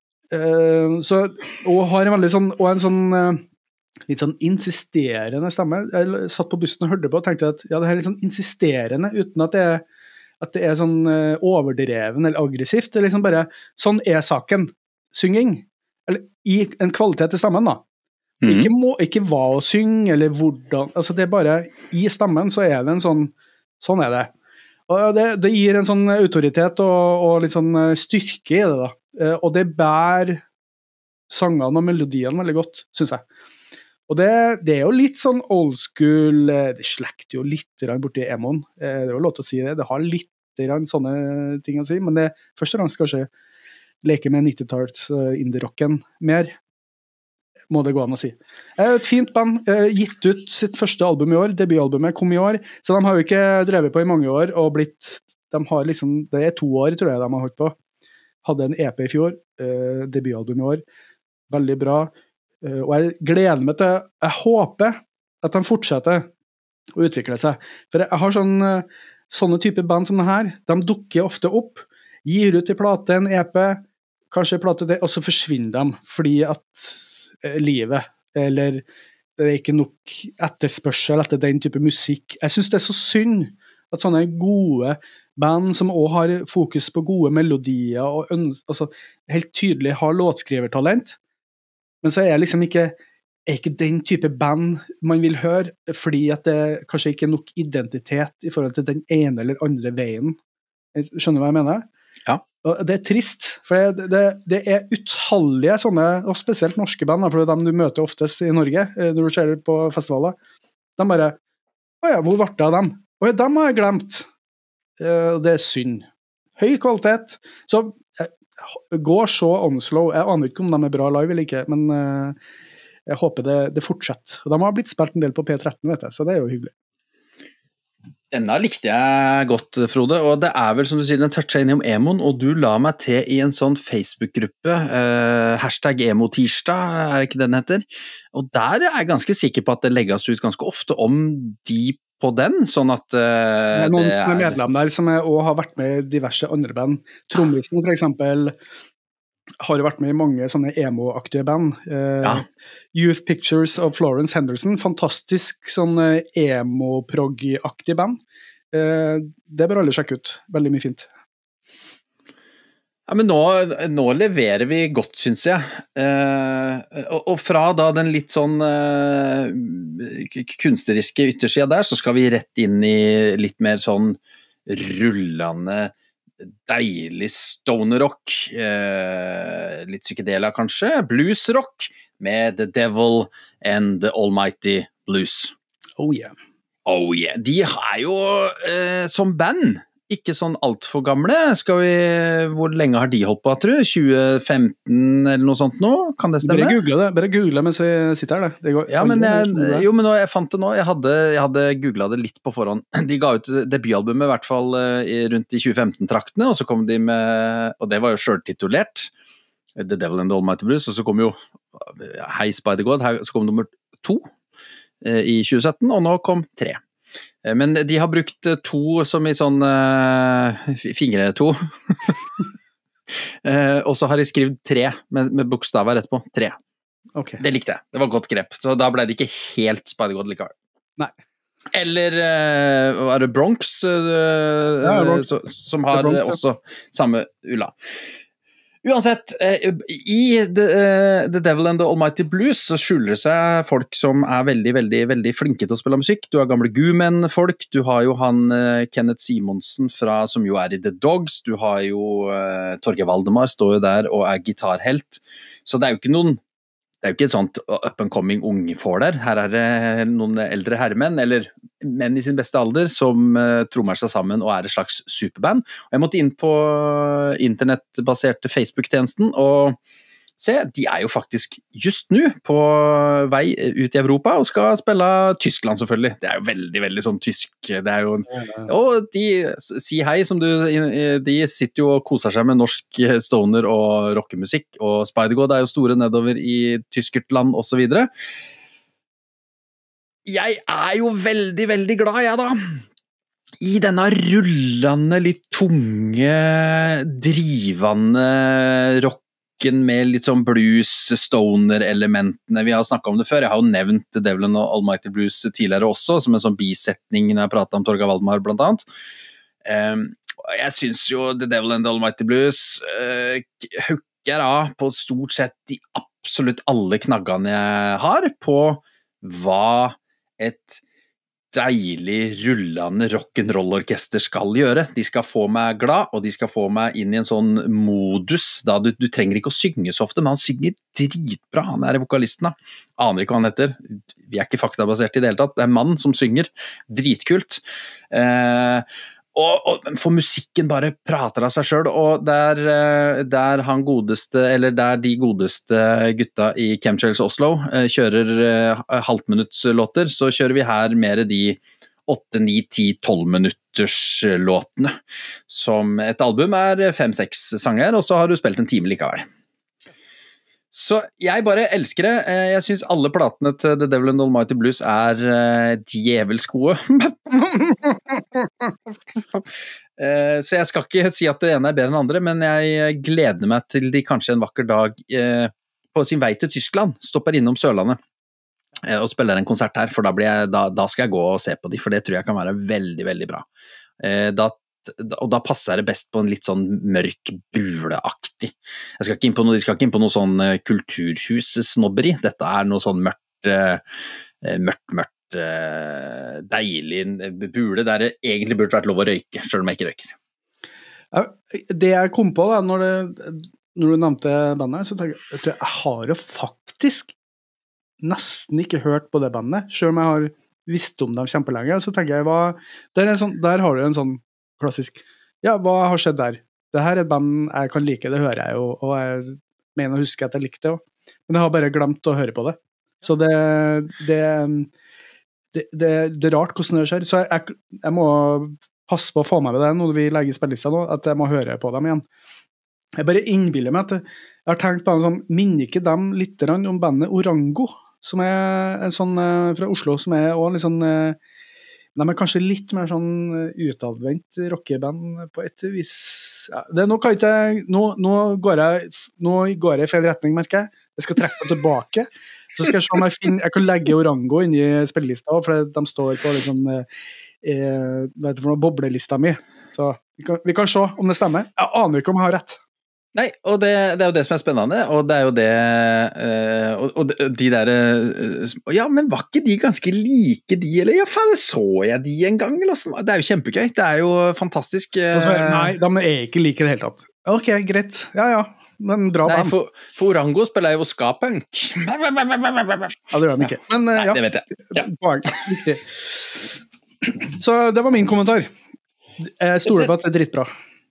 Så, og har en veldig sånn, og en sånn litt sånn insisterende stemme. Jeg satt på bussen og hørte på og tenkte at ja, det er litt sånn insisterende, uten at det er, at det er sånn overdreven eller aggressivt. Det er liksom bare, sånn er saken. Synging. Eller i en kvalitet i stemmen da. Mm. Ikke, må, ikke hva å synge, eller hvordan. Altså det er bare, i stemmen så er det en sånn, sånn er det. Og det, det gir en sånn autoritet og, og litt sånn styrke i det da. Og det bærer sangene og melodiene veldig godt, synes jeg. Og det, det er jo litt sånn old school, det slekter jo litt borti emoen, det er jo lov til å si det, det har litt sånne ting å si, men det først og fremst kanskje leke med nitti-talls indie-rocken mer, må det gå an å si. Et fint band, gitt ut sitt første album i år, debutalbumet kom i år, så de har jo ikke drevet på i mange år, og blitt, de har liksom, det er to år tror jeg de har holdt på, hadde en E P i fjor, debutalbum i år, veldig bra. Og jeg gleder meg til, jeg håper at de fortsetter å utvikle seg. For jeg har sånn, sånne typer band som det her, de dukker ofte opp, gir ut i plate, en E P, kanskje plate det, og så forsvinner de, fordi at eh, livet, eller det er ikke nok etterspørsel etter den type musikk. Jeg synes det er så synd at sånne gode band som også har fokus på gode melodier, og altså, helt tydelig har låtskrivertalent, men så er det liksom ikke, er ikke den type band man vil høre, fordi at det kanskje ikke er nok identitet i forhold til den ene eller andre veien. Skjønner du hva jeg mener? Ja. Og det er trist, for det, det, det er utallige sånne, og spesielt norske band, for det er dem du møter oftest i Norge, når du ser på festivaler. De bare, åja, hvor ble det av dem? Åja, dem har jeg glemt. Det er synd. Høy kvalitet. Så gå og se Onslow. Jeg aner ikke om de er bra live eller ikke, men uh, jeg håper det, det fortsetter. Og de har blitt spilt en del på P tretten, vet jeg, så det er jo hyggelig. Denne likte jeg godt, Frode, og det er vel som du sier, den toucha inn i om emoen, og du la meg til i en sånn Facebook-gruppe, uh, hashtag emo-tirsdag, er det ikke den heter? Og der er jeg ganske sikker på at det legges ut ganske ofte om de på den, sånn at uh, det er noen det som er medlem der, som er, og har vært med i diverse andre band. Trommisen for eksempel har vært med i mange sånne emo-aktige band. Uh, ja. Youth Pictures of Florence Henderson, fantastisk sånn emo-prog-aktig band. Uh, det bør alle sjekke ut. Veldig mye fint. Ja, men nå, nå leverer vi godt, synes jeg. Eh, og, og fra da den litt sånn eh, kunstneriske yttersida der, så skal vi rett inn i litt mer sånn rullende, deilig stoner-rock. Eh, litt psykedela kanskje. Blues-rock med The Devil and the Almighty Blues. Oh yeah. Oh yeah. De er jo eh, som band ikke sånn alt for gamle. Skal vi, hvor lenge har de holdt på, tror du? tjue femten eller noe sånt nå? Kan det stemme? Bare google det, bare google mens vi sitter her. Det går, ja, men jeg, jo, men nå, jeg fant det nå. Jeg hadde, jeg hadde googlet det litt på forhånd. De ga ut debutalbumet i hvert fall rundt i tjue femten-traktene, og så kom de med, og det var jo selvtitulert, The Devil and the Almighty Blues, og så kom jo Hey Spider-God, så kom nummer to i tjue sytten, og nå kom tre. Men de har brukt to som i sånn uh, fingre to. uh, og så har de skrevet tre med, med bokstaver etterpå. Tre. Okay. Det likte jeg. Det var godt grep. Så da ble det ikke helt Spider-God likevel. Nei. Eller uh, er det Bronx, uh, ja, Bronx. Så, som har Bronx, ja. også samme ulla. Uansett, i The, The Devil and the Almighty Blues så skjuler det seg folk som er veldig, veldig, veldig flinke til å spille musikk. Du har gamle Goo-men-folk, du har jo han Kenneth Simonsen fra, som jo er i The Dogs, du har jo uh, Torge Valdemar står jo der og er gitarhelt. Så det er jo ikke noen, det er jo ikke et sånt up-and-coming unge får der. Her er det noen eldre herremenn, eller menn i sin beste alder, som uh, trommer seg sammen og er et slags superband. Og jeg måtte inn på internettbaserte Facebook-tjenesten, og se, de er jo faktisk just nå på vei ut i Europa, og skal spille Tyskland selvfølgelig. Det er jo veldig, veldig sånn tysk. Det er jo, og de, si hei, som du, de sitter jo og koser seg med norsk stoner og rockemusikk, og Spider-God er jo store nedover i Tyskertland og så videre. Jeg er jo veldig, veldig glad, jeg da. I denne rullende, litt tunge, drivende rock med litt sånn blues-stoner-elementene. Vi har snakket om det før. Jeg har jo nevnt The Devil and the Almighty Blues tidligere også, som en sånn bisetning når jeg pratet om Torga Valdemar blant annet. Um, jeg synes jo The Devil and the Almighty Blues uh, hooker av på stort sett de absolutt alle knaggene jeg har på hva et deilig, rullende rock'n'roll-orkester skal gjøre. De skal få meg glad, og de skal få meg inn i en sånn modus, da du, du trenger ikke å synge så ofte, men han synger dritbra, han er vokalisten da. Aner ikke hva han heter. Vi er ikke faktabasert i det hele tatt. Det er en mann som synger. Dritkult. Eh, og, og for musikken bare prater av seg selv, og der, der han godeste, eller der de godeste gutta i Chemtrails Oslo kjører halvtminutts låter, så kjører vi her mer de åtte, ni, ti, tolv minutters låtene, som et album er fem, seks sanger, og så har du spilt en time likevel. Så jeg bare elsker det. Jeg synes alle platene til The Devil and the Almighty Blues er uh, djevelsk gode. uh, så jeg skal ikke si at det ene er bedre enn andre, men jeg gleder meg til de kanskje en vakker dag uh, på sin vei til Tyskland, stopper innom Sørlandet uh, og spiller en konsert her, for da, blir jeg, da, da skal jeg gå og se på de, for det tror jeg kan være veldig, veldig bra. Uh, da og da passer det best på en litt sånn mørk buleaktig. Jeg skal ikke inn på noe, de skal ikke inn på noe sånn kulturhus-snobberi. Dette er noe sånn mørkt, mørkt, mørkt, deilig bule der det egentlig burde vært lov å røyke, selv om jeg ikke røyker. Ja, det jeg kom på da, når, det, når du nevnte bandet, så tenker jeg, jeg, tror jeg har jo faktisk nesten ikke hørt på det bandet, selv om jeg har visst om dem kjempelenge, så tenker jeg, hva, der, er sånn, der har du en sånn klassisk, ja, hva har skjedd der? Det her er et band jeg kan like, det hører jeg jo, og jeg mener å huske at jeg likte det også. Men jeg har bare glemt å høre på det. Så det, det, det, det, det er rart hvordan det skjer. Så jeg, jeg må passe på å få meg med det når vi legger spillelista nå, at jeg må høre på dem igjen. Jeg bare innbiller meg at jeg har tenkt på en sånn, minner ikke dem litt om bandet Orango, som er en sånn fra Oslo, som er også litt sånn de er kanskje litt mer sånn utadvendt rockeband på et vis. Ja, det, nå, kan ikke, nå, nå, går jeg, nå går jeg i feil retning, merker jeg. Jeg skal trekke meg tilbake. Så skal jeg se om jeg finner, jeg kan legge Orango inn i spillelista, for de står på liksom, eh, vet du, for noe boblelista mi. Så vi kan, vi kan se om det stemmer. Jeg aner ikke om jeg har rett. Nei, og det, det er jo det som er spennende, og det er jo det uh, og, og de der uh, ja, men var ikke de ganske like de, eller ja, faen, så jeg de en gang, eller sånn? Det er jo kjempegøy, det er jo fantastisk. Uh, Nei, de er ikke like i det hele tatt. Ok, greit, ja, ja, men bra nei, band. For, for Orango spiller jo ska-punk. Ja, det gjør de ikke. Men, uh, nei, ja. det vet jeg. Ja. Poeng, riktig. Så det var min kommentar. Jeg stoler på at det er drittbra.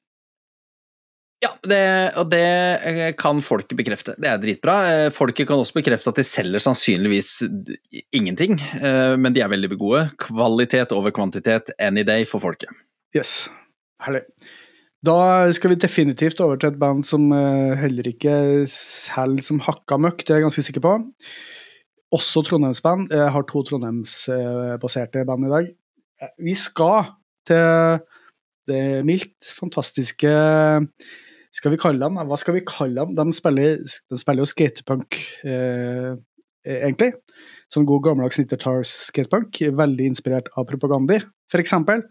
Ja, det, og det kan folket bekrefte. Det er dritbra. Folket kan også bekrefte at de selger sannsynligvis ingenting, men de er veldig gode. Kvalitet over kvantitet, any day for folket. Yes, herlig. Da skal vi definitivt over til et band som heller ikke selger som hakka møkk, det er jeg ganske sikker på. Også Trondheimsband. Jeg har to Trondheimsbaserte band i dag. Vi skal til det mildt, fantastiske, skal vi kalle dem, hva skal vi kalle dem? De spiller, de spiller jo skatepunk, eh, egentlig. Sånn god gammeldags Nittertars skatepunk, veldig inspirert av Propagandi, for eksempel.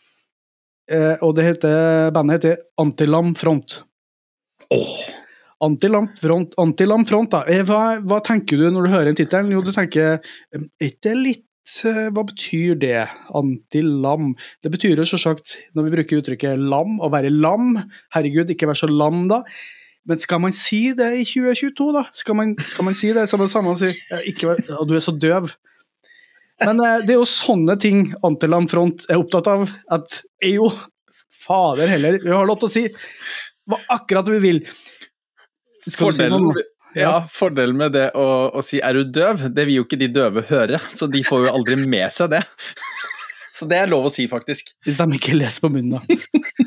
Eh, og det heter, bandet heter Anti-Lam Front. Åh! Anti-Lam Front, Anti-Lam Front da. Eh, hva, hva tenker du når du hører en titel? Jo, du tenker, er det litt hva betyr det? Anti-lam. Det betyr jo så sagt, når vi bruker uttrykket lam, å være lam. Herregud, ikke være så lam da. Men skal man si det i tjue tjueto da? Skal man, skal man si det som det samme og si, ikke, du er så døv. Men det er jo sånne ting Anti-Lam Front er opptatt av, at jo, fader heller, vi har lov til å si hva akkurat vi vil. Skal du si noe? Ja, fordelen med det å, å si er du døv, det vil jo ikke de døve høre, så de får jo aldri med seg det. Så det er lov å si, faktisk. Hvis de ikke leser på munnen, da.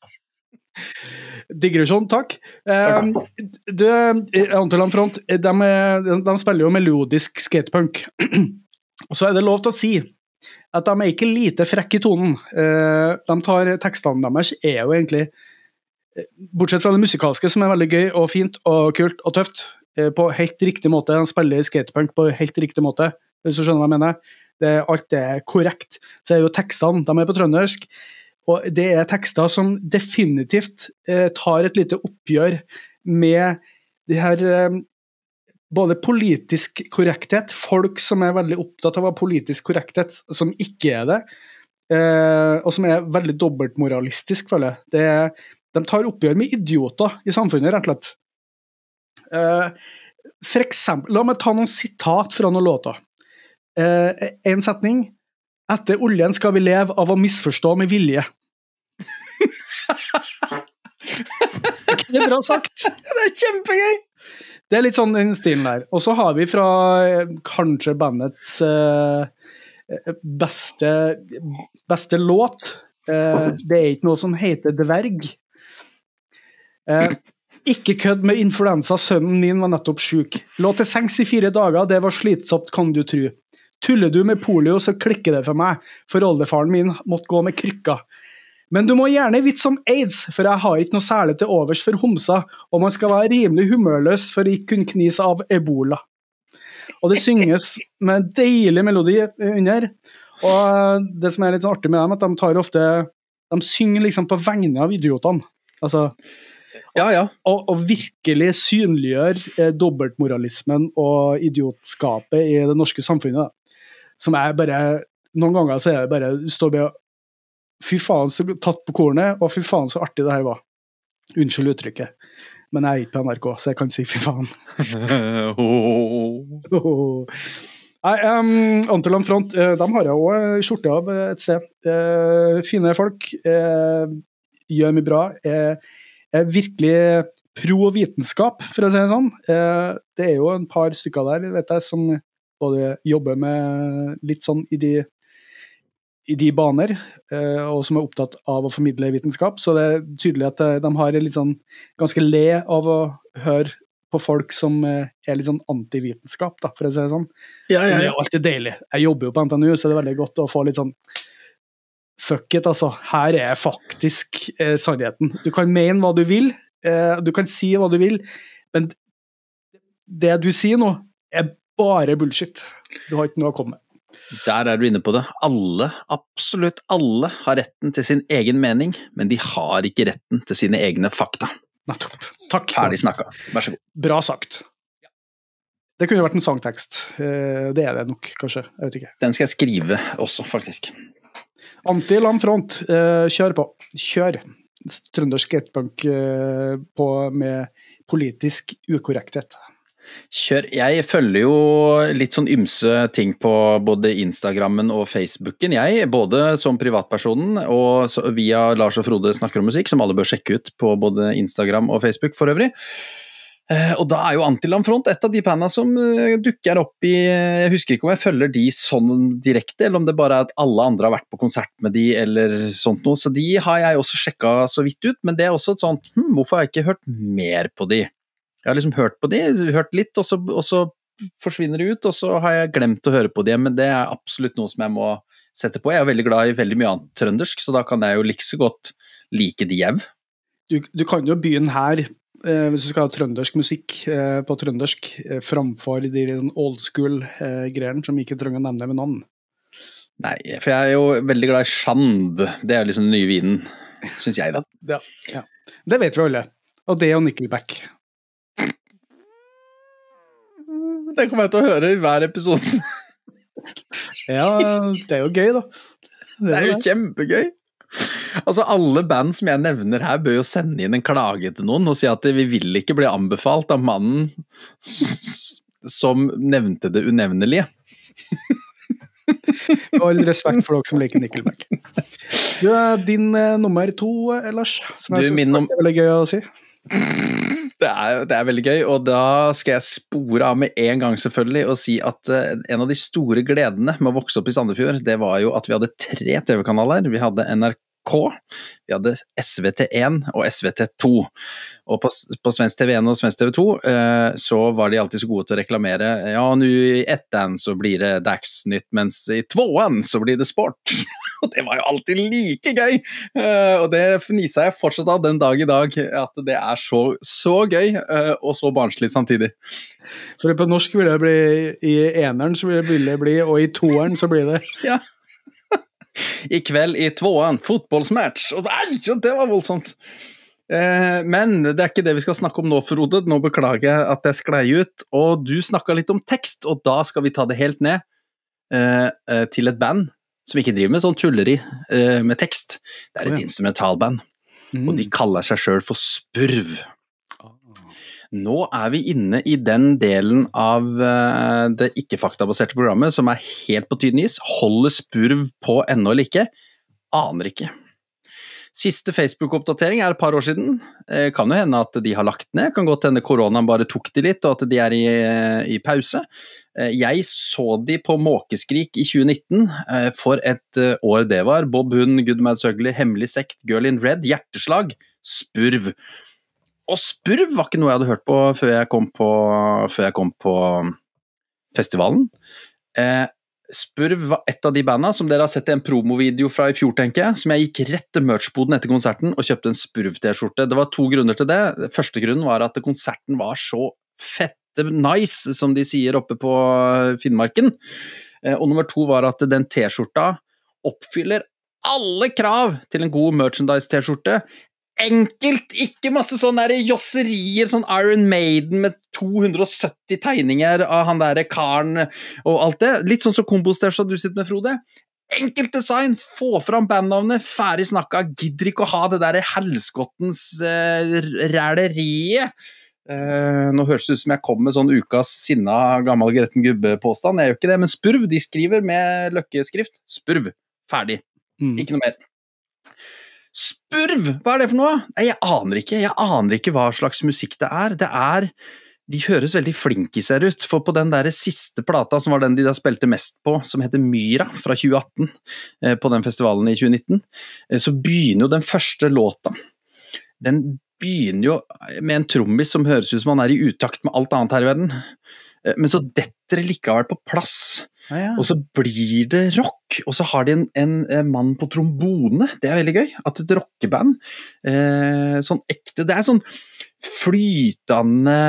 Digresjon, takk. Um, du, Anti-Lam Front, de, de, de spiller jo melodisk skatepunk. Og så er det lov til å si at de er ikke lite frekke i tonen. Uh, de tar tekstene deres, er jo egentlig bortsett fra det musikalske, som er veldig gøy og fint og kult og tøft, på helt riktig måte. Han spiller skatepunk på helt riktig måte, hvis du skjønner hva jeg mener. Det, alt er korrekt. Så er jo tekstene, de er på trøndersk, og det er tekster som definitivt eh, tar et lite oppgjør med de her eh, både politisk korrekthet, folk som er veldig opptatt av politisk korrekthet, som ikke er det, eh, og som er veldig dobbeltmoralistisk, føler jeg. Det er De tar oppgjør med idioter i samfunnet, rett og slett. Uh, for eksempel, la meg ta noen sitat fra noen låter. Uh, en setning. Etter oljen skal vi leve av å misforstå med vilje. Det er bra sagt. Det er kjempegøy. Det er litt sånn den stilen der. Og så har vi fra uh, kanskje bandets uh, beste, beste låt. Uh, det er ikke noe som heter Dverg. Eh, ikke kødd med influensa, sønnen min var nettopp syk. Lå til sengs i fire dager, det var slitsomt, kan du tro. Tuller du med polio, så klikker det for meg, for oldefaren min måtte gå med krykka. Men du må gjerne vitse om AIDS, for jeg har ikke noe særlig til overs for homsa, og man skal være rimelig humørløs for å ikke kunne knise av ebola. Og det synges med en deilig melodi under, og det som er litt så artig med dem, at de tar ofte, de synger liksom på vegne av idiotene. Altså, ja, ja. Og, og virkelig synliggjør eh, dobbeltmoralismen og idiotskapet i det norske samfunnet. Som er bare, noen ganger så er det bare, du står bare, fy faen så tatt på kornet, og fy faen så artig det her var. Unnskyld uttrykket. Men jeg er ikke på N R K, så jeg kan si fy faen. Nei, um, Anti-Lam Front, eh, de har jeg også skjorte av et sted. Eh, fine folk, eh, gjør mye bra, eh, er virkelig pro-vitenskap, for å si det sånn. Eh, det er jo en par stykker der, vet jeg, som både jobber med litt sånn i de, i de baner, eh, og som er opptatt av å formidle vitenskap, så det er tydelig at de har litt sånn ganske le av å høre på folk som er litt sånn antivitenskap, da, for å si det sånn. Ja, ja, ja. Det er alltid deilig. Jeg jobber jo på N T N U, så det er veldig godt å få litt sånn fuck it, altså. Her er faktisk eh, sannheten. Du kan mene hva du vil, eh, du kan si hva du vil, men det du sier nå er bare bullshit. Du har ikke noe å komme med. Der er du inne på det. Alle, absolutt alle, har retten til sin egen mening, men de har ikke retten til sine egne fakta. Nettopp. Takk. Ferdig snakka. Vær så god. Bra sagt. Det kunne vært en sangtekst. Det er det nok, kanskje. Jeg vet ikke. Den skal jeg skrive også, faktisk. Anti-landfront. Kjør på. Kjør. Trøndersk skatepunk på med politisk ukorrekthet. Kjør. Jeg følger jo litt sånn ymse ting på både Instagrammen og Facebooken, jeg, både som privatpersonen og via Lars og Frode snakker om musikk, som alle bør sjekke ut på både Instagram og Facebook for øvrig. Og da er jo Anti-Landfront et av de bandene som dukker opp i, jeg husker ikke om jeg følger de sånn direkte, eller om det bare er at alle andre har vært på konsert med de, eller sånt noe, så de har jeg også sjekket så vidt ut, men det er også et sånt, hm, hvorfor har jeg ikke hørt mer på de? Jeg har liksom hørt på de, hørt litt, og så, og så forsvinner de ut, og så har jeg glemt å høre på de, men det er absolutt noe som jeg må sette på. Jeg er veldig glad i veldig mye annet trøndersk, så da kan jeg jo like så godt like de jeg. Du, du kan jo begynne her, eh, hvis du skal ha trøndersk musikk eh, på trøndersk, eh, framfor de old school eh, greiene som ikke trenger å nevne med navn. Nei, for jeg er jo veldig glad i Shand, det er liksom den nye vinen, synes jeg da. Ja, ja. Det vet vi alle, og det er jo Nickelback. Det kommer jeg til å høre i hver episode. Ja, det er jo gøy da. Det er jo kjempegøy. Altså alle band som jeg nevner her bør jo sende inn en klage til noen og si at vi vil ikke bli anbefalt av mannen som nevnte det unevnelige. All respekt for dere som liker Nickelback. Du er din uh, nummer to, Lars, som jeg du, synes om... er veldig gøy å si. Det er, det er veldig gøy, og da skal jeg spore av med en gang selvfølgelig og si at uh, en av de store gledene med å vokse opp i Sandefjord, det var jo at vi hadde tre T V-kanaler. Vi hadde N R K, vi hadde S V T én og S V T to. Og på, på Svensk T V én og Svensk T V to uh, så var de alltid så gode til å reklamere. Ja, nå i etten så blir det Dagsnytt, mens i tvåan så blir det sport. Og det var jo alltid like gøy, uh, og det fniser jeg fortsatt av den dag i dag, at det er så, så gøy, uh, og så barnslig samtidig. Så på norsk vil det bli, i eneren så vil det bli, og i toeren så blir det... Ja. I kveld i tvåan, fotbollsmatch, og det var voldsomt. Uh, men det er ikke det vi skal snakke om nå, Frode. Nå beklager jeg at jeg sklei ut, og du snakket litt om tekst, og da skal vi ta det helt ned uh, uh, til et band som ikke driver med sånn tulleri uh, med tekst. Det er et oh, ja. instrumentalband, mm. og de kaller seg selv for Spurv. Oh. Nå er vi inne i den delen av uh, det ikke-faktabaserte programmet som er helt på tynn is. Holder Spurv på ennå eller ikke? Aner ikke. Siste Facebook-oppdatering er et par år siden. Eh, kan jo hende at de har lagt ned, kan godt hende koronaen bare tok de litt, og at de er i, i pause. Eh, jeg så de på Måkeskrik i tjue nitten, eh, for et uh, år det var. Bob Hund, Good Mad Ugly, Hemmelig Sekt, Girl in Red, Hjerteslag, Spurv. Og Spurv var ikke noe jeg hadde hørt på før jeg kom på, før jeg kom på festivalen. Eh, Spurv var et av de bandene som dere har sett en promovideo fra i fjor, tenker jeg, som jeg gikk rett til merchboden etter konserten og kjøpte en Spurv-t-skjorte. Det var to grunner til det. Første grunnen var at konserten var så fette nice, som de sier oppe på Finnmarken. Og nummer to var at den t-skjorta oppfyller alle krav til en god merchandise-t-skjorte. Enkelt, ikke masse sånne der josserier, sånn Iron Maiden med to hundre og sytti tegninger av han der karen og alt det. Litt sånn som kombosters som du sitter med, Frode. Enkelt design, få fram bandnavnet, ferdig snakka, gidder ikke å ha det der helskottens uh, ræleriet. Uh, nå høres det ut som jeg kom med sånn ukas sinna gammel Gretten Gubbe-påstand. Jeg gjør ikke det, men Spurv, de skriver med løkkeskrift. Spurv, ferdig. Mm. Ikke noe mer. Spurv, hva er det for noe? Nei, jeg aner ikke, jeg aner ikke hva slags musikk det er. Det er, de høres veldig flinkiser ut, for på den der siste plata, som var den de da spilte mest på, som heter Myra, fra tjue atten, på den festivalen i tjue nitten, så begynner jo den første låta. Den begynner jo med en trommis som høres ut som han er i utakt med alt annet her i verden, men så detter det likevel på plass. Ja, ja. Og så blir det rock, og så har de en, en, en mann på trombone. Det er veldig gøy, at et rockeband eh, sånn ekte, det er sånn flytende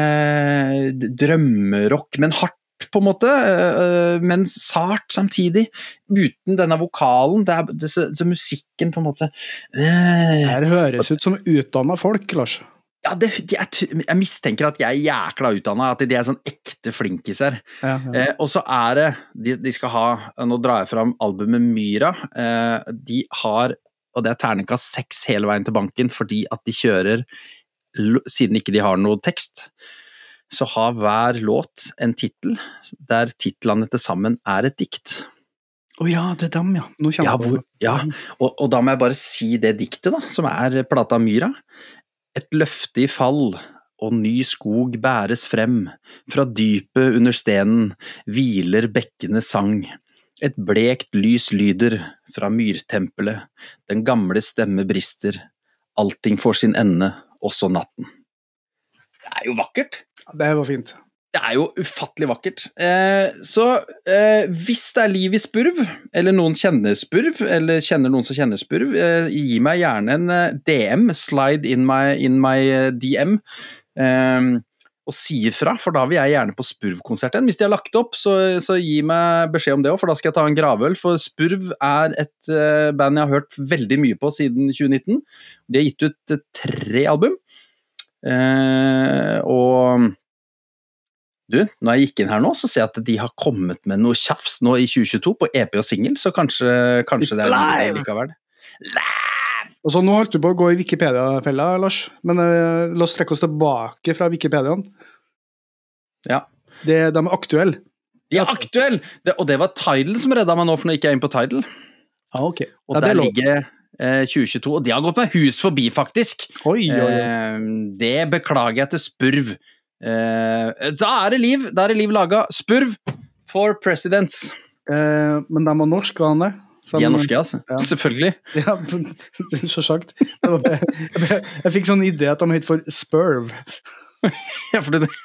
drømmerock, men hardt på en måte, eh, men sart samtidig, uten denne vokalen. Det er det, så, så musikken på en måte eh, det høres ut som utdannet folk, Lars. Ja, det, jeg, jeg mistenker at jeg er jækla utdannet, at de er sånn ekte flinkiser. Ja, ja. Eh, og så er det, de, de skal ha, nå drar jeg fram albumet Myra, eh, de har, og det er terningkast seks hele veien til banken, fordi at de kjører, siden ikke de har noe tekst, så har hver låt en titel, der titlene til sammen er et dikt. Åh oh, ja, det er dem, ja. Nå kommer ja, hvor, ja. Og, og da må jeg bare si det diktet da, som er plata Myra. Et løfte i fall, og ny skog bæres frem, fra dypet under stenen, hviler bekkene sang. Et blekt lys lyder fra myrtempelet, den gamle stemme brister, allting får sin ende, også natten. Det er jo vakkert. Ja, det var fint. Det er jo ufattelig vakkert. Eh, så eh, hvis det er liv i spurv, eller noen kjenner spurv, eller kjenner noen som kjenner spurv, eh, gi meg gjerne en eh, D M, slide in my, in my D M, eh, og si ifra, for da vil jeg gjerne på spurvkonserten. Hvis de har lagt opp, så, så gi meg beskjed om det også, for da skal jeg ta en gravøl, for spurv er et eh, band jeg har hørt veldig mye på siden tjue nitten. De har gitt ut eh, tre album, eh, og du, når jeg gikk inn her nå, så ser jeg at de har kommet med noe tjafs nå i tjue tjueto på E P og single, så kanskje, kanskje det er live likevel. Live! Og så nå holdt du på å gå i Wikipedia-fella, Lars, men uh, la oss trekke oss tilbake fra Wikipediaen. Ja. Det, de er aktuelle. De er aktuelle! Det, og det var Tidal som redda meg nå, for nå gikk jeg inn på Tidal. Ja, ok. Og ja, der ligger eh, tjue tjueto, og de har gått meg hus forbi, faktisk. Oi, oi, oi. Eh, det beklager jeg til Spurv. Uh, så er det liv, da er det liv laget Spurv for Presidents uh, men de var norsk, var han det? Som, de er norske, altså, ja. Selvfølgelig ja, så sagt jeg, jeg, jeg fikk sånn idé at de heter for Spurv ja, for det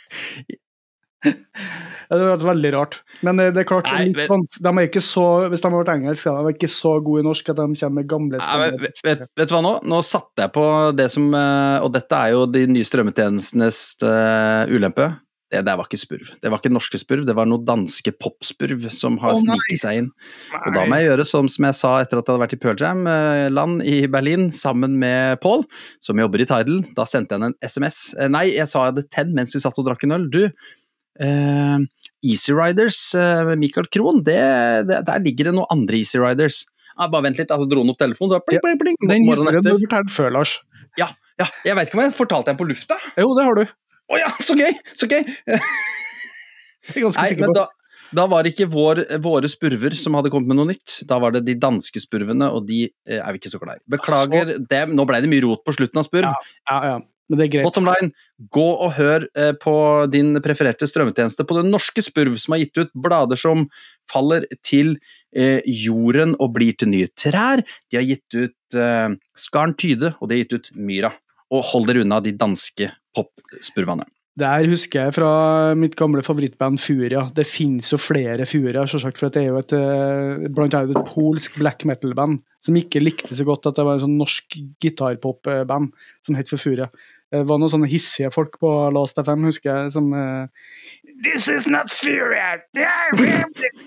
det hadde vært veldig rart, men det, det er klart Nei, vet, de er ikke så, hvis de har vært engelsk de er ikke så gode i norsk at de kommer med gamle stemmer. Vet, vet, vet du hva nå? Nå satte jeg på det som, og dette er jo de nye strømmetjenestenes uh, ulempe, det der var ikke spurv, det var ikke norske spurv, det var noe danske popspurv som har oh, sniket seg inn, nei. Og da må jeg gjøre som, som jeg sa etter at jeg hadde vært i Pearl Jam uh, land i Berlin, sammen med Paul, som jobber i Tidal, da sendte jeg en sms, uh, nei, jeg sa jeg hadde tenn mens vi satt og drakk en øl, du, Uh, Easy Riders uh, med Mikael Krohn, det, det, der ligger det noen andre Easy Riders. Ah, bare vent litt, altså dro han opp telefonen, så pling, pling, pling. Den historien du har fortalt før, Lars. Ja, ja, jeg vet ikke om jeg fortalte den på lufta. Jo, det har du. Åja, så gøy, så gøy. Jeg er ganske Nei, sikker på. Men da, da var det ikke vår, våre spurver som hadde kommet med noe nytt. Da var det de danske spurvene, og de eh, er vi ikke så glad i. Beklager, så... det, nå ble det mye rot på slutten av spurv. Ja, ja, ja. Men det er greit. Bottom line, gå og hør eh, på din prefererte strømmetjeneste på den norske spurv som har gitt ut blader som faller til eh, jorden og blir til nye trær. De har gitt ut eh, Skarn Tyde, og de har gitt ut Myra. Og hold dere unna de danske popspurvene. Det her husker jeg fra mitt gamle favorittband Furia. Det finnes jo flere Furia, selvsagt, for det er jo et, blant annet et polsk black metal-band som ikke likte så godt at det var en sånn norsk gitarpop-band som het for Furia. Det var noen sånne hissige folk på Last F M, husker jeg, som uh, This is not Furia! ja.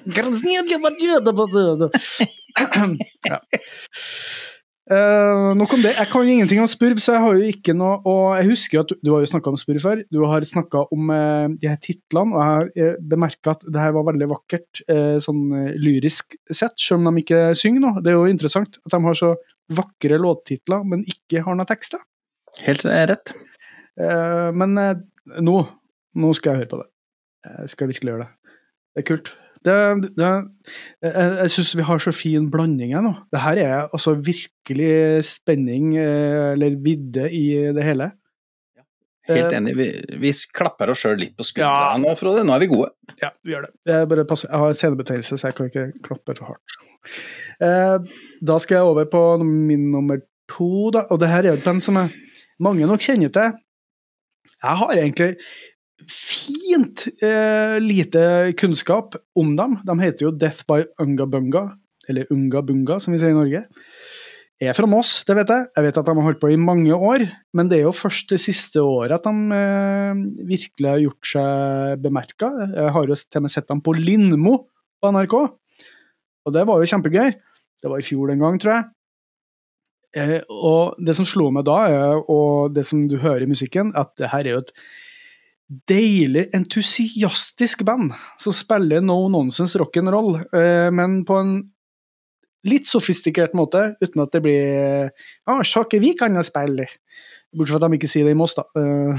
Uh, nok om det. Jeg kan jo ingenting om spurv, så jeg har jo ikke noe, og jeg husker jo at du, du har jo snakket om spurv før, du har snakket om uh, de her titlene, og jeg har uh, bemerket at det her var veldig vakkert, uh, sånn uh, lyrisk sett, selv om de ikke synger nå. Det er jo interessant at de har så vakre låttitler, men ikke har noe tekster. Helt rett. Uh, men uh, nå, nå skal jeg høre på det. Jeg skal virkelig gjøre det. Det er kult. Det, det, jeg jeg synes vi har så fin blanding her nå. Det her er altså virkelig spenning eller vidde i det hele. Helt enig. Vi, vi klapper oss selv litt på skuldra ja. Nå, Frode. Nå er vi gode. Ja, vi gjør det. Jeg, bare passer. Jeg har senebetennelse, så jeg kan ikke klappe for hardt. Eh, da skal jeg over på min nummer to, da. Og det her er jo den som jeg, mange nok kjenner til. Jeg har egentlig fint eh, lite kunnskap om dem. De heter jo Death by Unga Bunga, eller Unga Bunga, som vi sier i Norge. Jeg er fra Moss, det vet jeg. Jeg vet at de har holdt på i mange år, men det er jo først det siste året at de eh, virkelig har gjort seg bemerket. Jeg har jo til og med sett dem på Lindmo på N R K, og det var jo kjempegøy. Det var i fjor den gang, tror jeg. Eh, og det som slo meg da, er, og det som du hører i musikken, at det her er jo et deilig, entusiastisk band som spiller no-nonsense rock'n'roll, eh, men på en litt sofistikert måte, uten at det blir «Å, sjokke, vi kan jo spille!» Bortsett fra at de ikke sier det i Moss, da.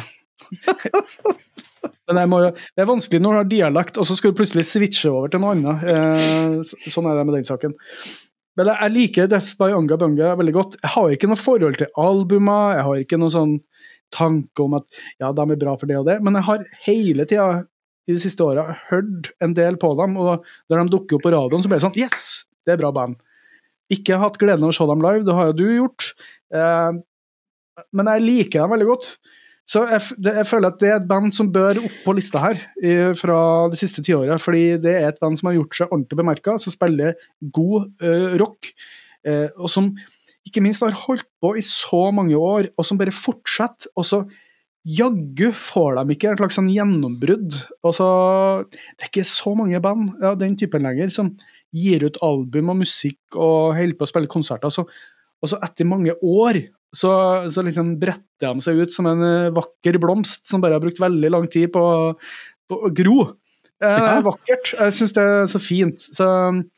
Eh, Men jeg må jo, det er vanskelig når du har dialekt, og så skal du plutselig switche over til noe annet. Eh, sånn er det med den saken. Men jeg liker Death by Unga Bunga veldig godt. Jeg har ikke noe forhold til albumer, jeg har ikke noe sånn tanke om at ja, de er bra for det og det, men jeg har hele tiden i de siste årene hørt en del på dem, og når de dukker opp på radioen, så blir det sånn, yes, det er bra band. Ikke hatt gleden av å se dem live, det har jo du gjort. Eh, men jeg liker dem veldig godt. Så jeg, det, jeg føler at det er et band som bør opp på lista her i, fra det siste tiåret, fordi det er et band som har gjort seg ordentlig bemerket, som spiller god uh, rock, uh, og som ikke minst har holdt på i så mange år, og som bare fortsetter, og så jaggu får de ikke en slags sånn gjennombrudd. Og så, det er ikke så mange band ja, den typen lenger, som gir ut album og musikk og holder på å spille konserter, så, og så etter mange år Så, så liksom bretter de seg ut som en uh, vakker blomst som bare har brukt veldig lang tid på, på å gro. Uh, ja. Det er vakkert. Jeg synes det er så fint. Så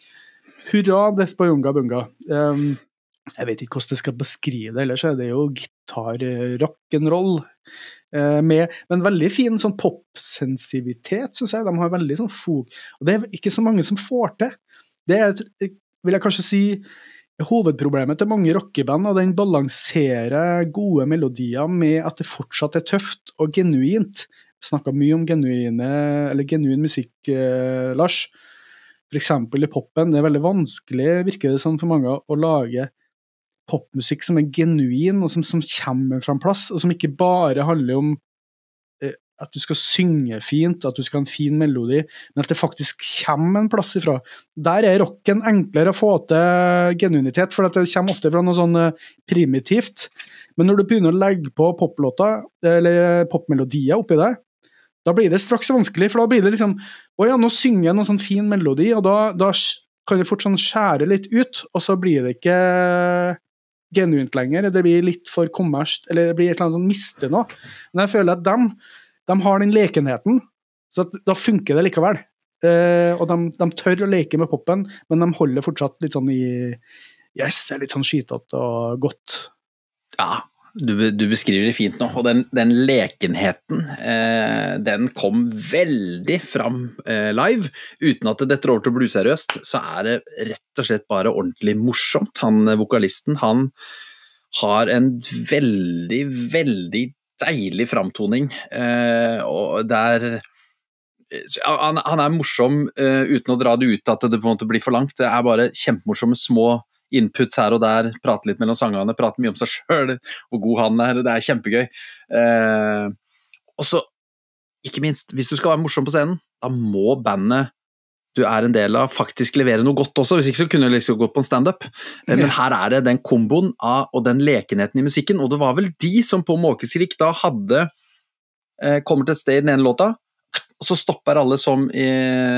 hurra, Death by Unga Bunga. Um, jeg vet ikke hvordan jeg skal beskrive det, ellers er det jo gitar, rock'n'roll, uh, med, med en veldig fin sånn popsensivitet, synes jeg. De har veldig sånn fog. Og det er ikke så mange som får til. Det er, vil jeg kanskje si, hovedproblemet til mange rockeband, og den balanserer gode melodier med at det fortsatt er tøft og genuint. Vi snakket mye om genuine, eller genuin musikk, eh, Lars. For eksempel i poppen, det er veldig vanskelig, virker det sånn for mange, å lage popmusikk som er genuin, og som, som kommer fra en plass, og som ikke bare handler om eh, at du skal synge fint, at du skal ha en fin melodi, men at det faktisk kommer en plass ifra. Der er rocken enklere å få til genuinitet, for det kommer ofte fra noe sånn primitivt. Men når du begynner å legge på poplåter, eller popmelodier oppi det, da blir det straks vanskelig, for da blir det liksom, å ja, nå synger jeg noen sånn fin melodi, og da, da kan det fort sånn skjære litt ut, og så blir det ikke genuint lenger, det blir litt for kommersielt, eller det blir et eller annet sånn miste noe. Men jeg føler at dem De har den lekenheten, så at, da funker det likevel. Eh, og de, de tør å leke med poppen, men de holder fortsatt litt sånn i yes, det er litt sånn skytete og godt. Ja, du, du beskriver det fint nå, og den, den lekenheten, eh, den kom veldig fram eh, live, uten at det detter over til å bli useriøst, så er det rett og slett bare ordentlig morsomt. Han, vokalisten, han har en veldig, veldig deilig framtoning, eh, og der han, han er morsom uh, uten å dra det ut at det på en måte blir for langt. Det er bare kjempemorsomme små inputs her og der, prate litt mellom sangene, prate mye om seg selv, hvor god han er, det er kjempegøy. Uh, og så, ikke minst, hvis du skal være morsom på scenen, da må bandet du er en del av faktisk levere noe godt også, hvis ikke så kunne du liksom gått på en stand-up. Men her er det den komboen av, og den lekenheten i musikken, og det var vel de som på Måkeskrik da hadde eh, kommet til et sted i den ene låta, og så stopper alle som i,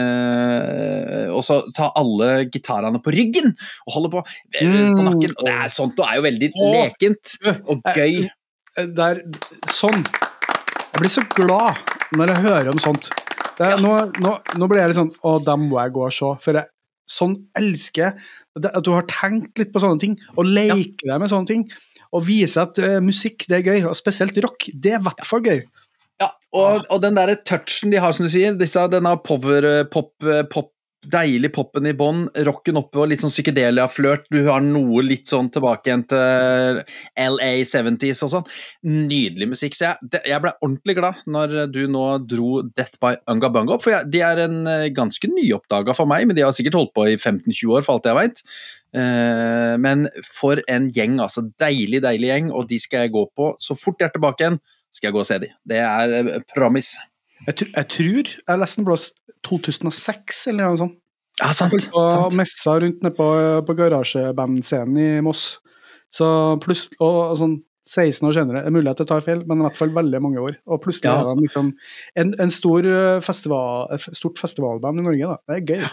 og så tar alle gitarene på ryggen og holder på, mm. på nakken, og det er sånt, og er jo veldig lekent og gøy. Der, sånn, jeg blir så glad når jeg hører om sånt. Det er, ja. nå, nå, nå blir jeg litt sånn, å, dem må jeg gå og se, for jeg sånn elsker jeg, at du har tenkt litt på sånne ting, og leker ja. deg med sånne ting, og vise at uh, musikk, det er gøy, og spesielt rock, det er i hvert fall gøy. Ja, og, og den der touchen de har, som du sier, disse, denne power, pop, pop, deilig poppen i bånd, rocken oppe og litt sånn psykedelia-flørt, du har noe litt sånn tilbake igjen til L A syttier og sånn, nydelig musikk, så jeg, det, jeg ble ordentlig glad når du nå dro Death by Unga Bunga opp, for jeg, de er en ganske nyoppdaget for meg, men de har sikkert holdt på i femten tjue år, for alt jeg vet, uh, men for en gjeng, altså deilig, deilig gjeng, og de skal jeg gå på, så fort jeg er tilbake igjen, skal jeg gå og se de. Det er promise. Jeg, tr jeg tror jeg leste den blås to tusen og seks eller noe sånt. Ja, sant. Jeg var på messa rundt nede på, på garasjebandscenen i Moss. Så plutselig, og, og sånn seksten år senere, det er mulig at jeg tar feil, men i hvert fall veldig mange år. Og plutselig ja. er det liksom en, en stor festival, et stort festivalband i Norge, da. Det er gøy.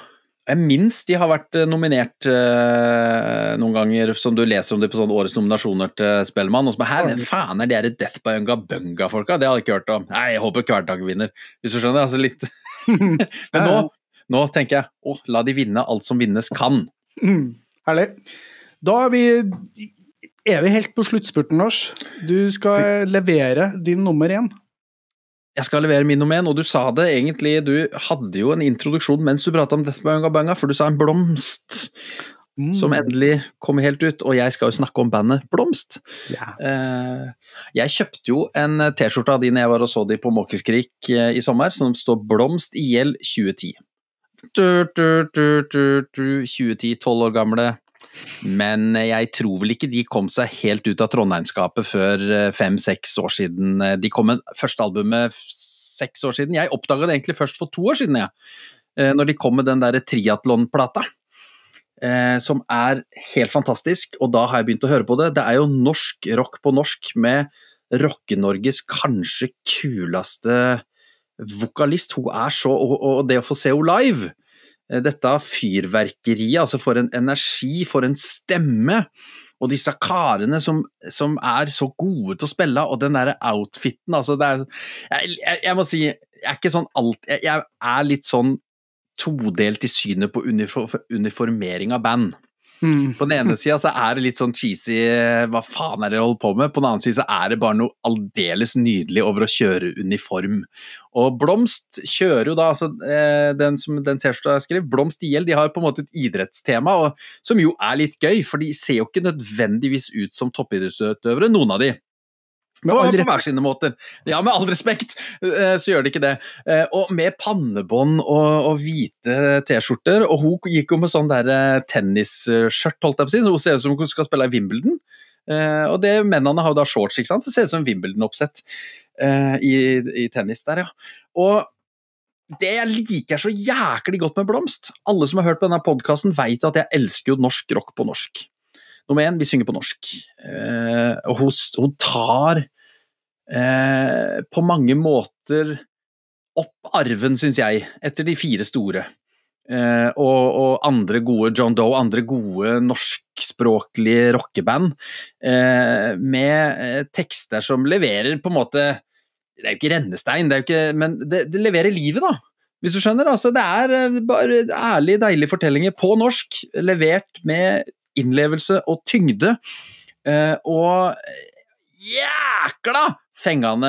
Jeg minst de har vært nominert uh, noen ganger, som du leser om det på sånne årets nominasjoner til Spellemann, og så bare, hæ, hvem faen er de her Death by Unga Bunga-folka? Det har jeg ikke hørt om. Nei, jeg håper Hverdag vinner, hvis du skjønner, altså litt. Men nå, nå tenker jeg, å, la de vinne alt som vinnes kan. Mm, herlig. Da er vi, er vi helt på sluttspurten, Lars. Du skal levere din nummer én. Jeg skal levere min nummer én, og du sa det egentlig, du hadde jo en introduksjon mens du pratet om Death by Unga Bunga, for du sa en blomst mm. som endelig kom helt ut, og jeg skal jo snakke om bandet Blomst. Ja. Uh, jeg kjøpte jo en t-skjorte av de når jeg var og så de på Måkeskrik uh, i sommer, som står Blomst I L tjue ti. Du, du, du, du, du, tjue ti, tolv år gamle. Men jeg tror vel ikke de kom seg helt ut av Trondheimskapet før fem-seks år siden. De kom med første albumet seks år siden. Jeg oppdaget det egentlig først for to år siden, ja. Når de kom med den der triathlon-plata, som er helt fantastisk, og da har jeg begynt å høre på det. Det er jo norsk rock på norsk med Rock-Norges kanskje kuleste vokalist. Hun er så, og, og det å få se henne live, dette fyrverkeriet, altså for en energi, for en stemme, og disse karene som, som er så gode til å spille, og den der outfiten, altså det er, jeg, jeg, jeg må si, jeg er ikke sånn alt, jeg, jeg er litt sånn todelt I synet på uniform, uniformering av band. Mm. På den ene siden så er det litt sånn cheesy, hva faen er det jeg holder på med? På den annen side så er det bare noe aldeles nydelig over å kjøre uniform. Og Blomst kjører jo da, altså, den som den T-skjorta jeg skrev, Blomst I L, de har på en måte et idrettstema, og, som jo er litt gøy, for de ser jo ikke nødvendigvis ut som toppidrettsutøvere, noen av de. På, på hver sine måter. Ja, med all respekt, så gjør det ikke det. Og med pannebånd og, og hvite t-skjorter, og hun gikk jo med sånn der tennisskjørt, holdt jeg på å si, så hun ser ut som hun skal spille I Wimbledon. Og det, mennene har jo da shorts, ikke sant? Så ser det ut som Wimbledon-oppsett i, i tennis der, ja. Og det jeg liker så jæklig godt med Blomst, alle som har hørt på denne podcasten vet at jeg elsker jo norsk rock på norsk. Nummer en, vi synger på norsk. Eh, og hun, hun tar eh, på mange måter opp arven, synes jeg, etter de fire store. Eh, og, og andre gode, John Doe, andre gode norskspråklige rockeband, eh, med tekster som leverer på en måte, det er jo ikke rennestein, det er jo ikke, men det, det leverer livet da. Hvis du skjønner, altså det er bare ærlig, deilige fortellinger på norsk, levert med innlevelse og tyngde, uh, og jækla fengende,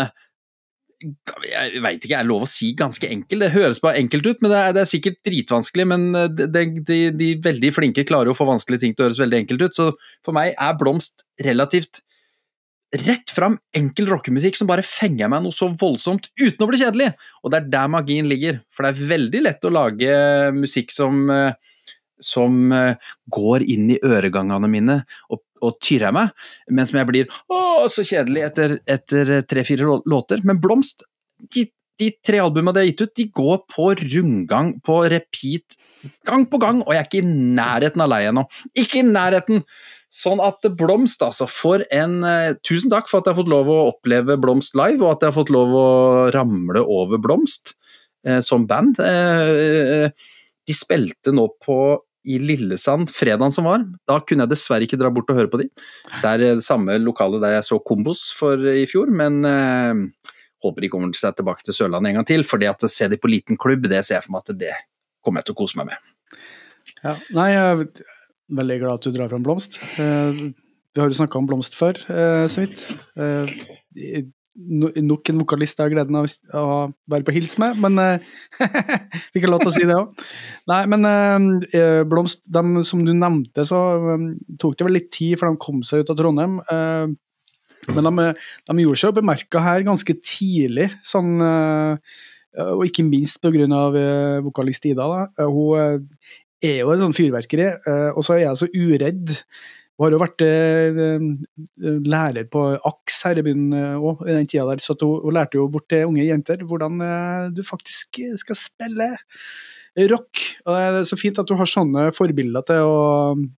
jeg vet ikke, er lov å si ganske enkelt, det høres bare enkelt ut, men det er, det er sikkert dritvanskelig, men de, de, de veldig flinke klarer å få vanskelige ting til å høres veldig enkelt ut, så for meg er Blomst relativt rett frem enkel rockemusikk som bare fenger meg noe så voldsomt uten å bli kjedelig, og det er der magien ligger, for det er veldig lett å lage musikk som som uh, går inn I øregangene mine og, og tyrer meg, mens jeg blir åh, så kjedelig etter, etter tre-fire låter, men Blomst, de, de tre albumene de har gitt ut, de går på rundgang, på repeat, gang på gang, og jeg er ikke I nærheten av leie nå, ikke I nærheten, sånn at Blomst, altså, for en uh, tusen takk for at jeg har fått lov å oppleve Blomst live, og at jeg har fått lov å ramle over Blomst uh, som band. Uh, de spilte nå på I Lillesand, fredagen som var, da kunne jeg dessverre ikke dra bort og høre på de. Det er det samme lokale der jeg så Kombos for I fjor, men eh, håper de kommer seg tilbake til Sørlandet en gang til, fordi at å se de på liten klubb, det ser jeg for meg at det kommer jeg til å kose meg med. Ja, nei, jeg er veldig glad at du drar fram Blomst. Eh, vi har jo snakket om Blomst før, eh, så vidt. Eh, nok en vokalist jeg har gleden av å være på hils med, men uh, fikk jeg lov til å si det også. Nei, men uh, Blomst, de, som du nevnte, så um, tok det vel litt tid for de kom seg ut av Trondheim, uh, men de, de gjorde seg bemerket her ganske tidlig, sånn, uh, og ikke minst på grunn av uh, vokalist Ida. Da. Uh, hun uh, er jo en sånn fyrverkeri, uh, og så er jeg så uredd. Hun har jo vært eh, lærer på AKS her I byen også, I den tiden der, så hun, hun lærte jo bort til unge jenter hvordan eh, du faktisk skal spille rock. Og det er så fint at du har sånne forbilder til å,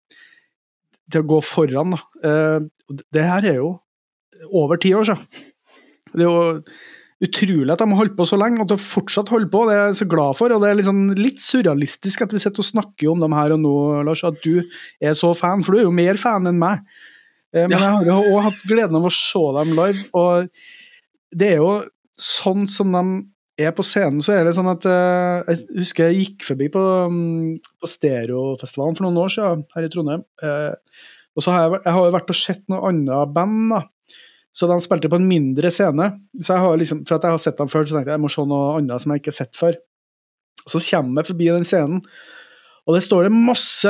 til å gå foran. Da. Eh, det her er jo over ti år siden. Det er jo utrolig at de har holdt på så lenge, og at de fortsatt holder på, det er jeg så glad for, og det er liksom litt surrealistisk at vi sitter og snakker om dem her og nå, Lars, at du er så fan, for du er jo mer fan enn meg. Men ja. Jeg har jo også hatt gleden av å se dem live, og det er jo sånn som de er på scenen, så er det sånn at jeg husker jeg gikk forbi på, på Stereofestivalen for noen år siden her i Trondheim, og så har jeg, jeg har jo vært og sett noen andre band da, så de spilte på en mindre scene, så jeg har liksom, for at jeg har sett dem før, så tenkte jeg jeg må se noe annet som jeg ikke har sett før. Og så kommer jeg forbi den scenen, og det står det masse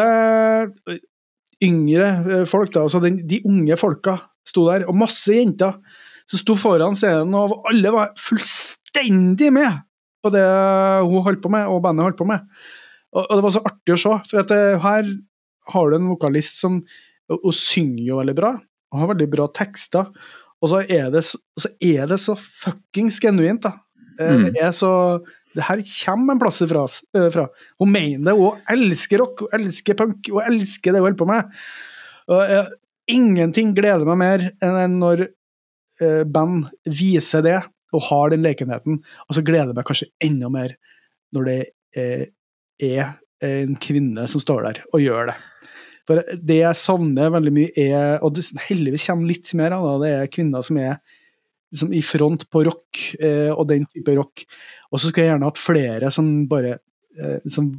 yngre folk da, altså den, de unge folka sto der, og masse jenter som sto foran scenen, og alle var fullstendig med på det hun holdt på med, og bandet holdt på med. Og, og det var så artig å se, for at det, her har du en vokalist som og synger jo veldig bra, og har veldig bra tekster, og så er det så, så, er det så fuckings genuint da. Mm. Det er så, det her kommer en plass fra oss, fra. Hun mener det, hun elsker rock, hun elsker punk, hun elsker det hun holder på med. Og jeg, ingenting gleder meg mer enn når eh, band viser det, og har den lekenheten, og så gleder jeg meg kanskje enda mer når det eh, er en kvinne som står der og gjør det. For det jeg savner veldig mye er, og det heldigvis kommer litt mer av det, det er kvinner som er liksom, i front på rock, eh, og den type rock. Og så skulle jeg gjerne hatt flere som bare, eh, som,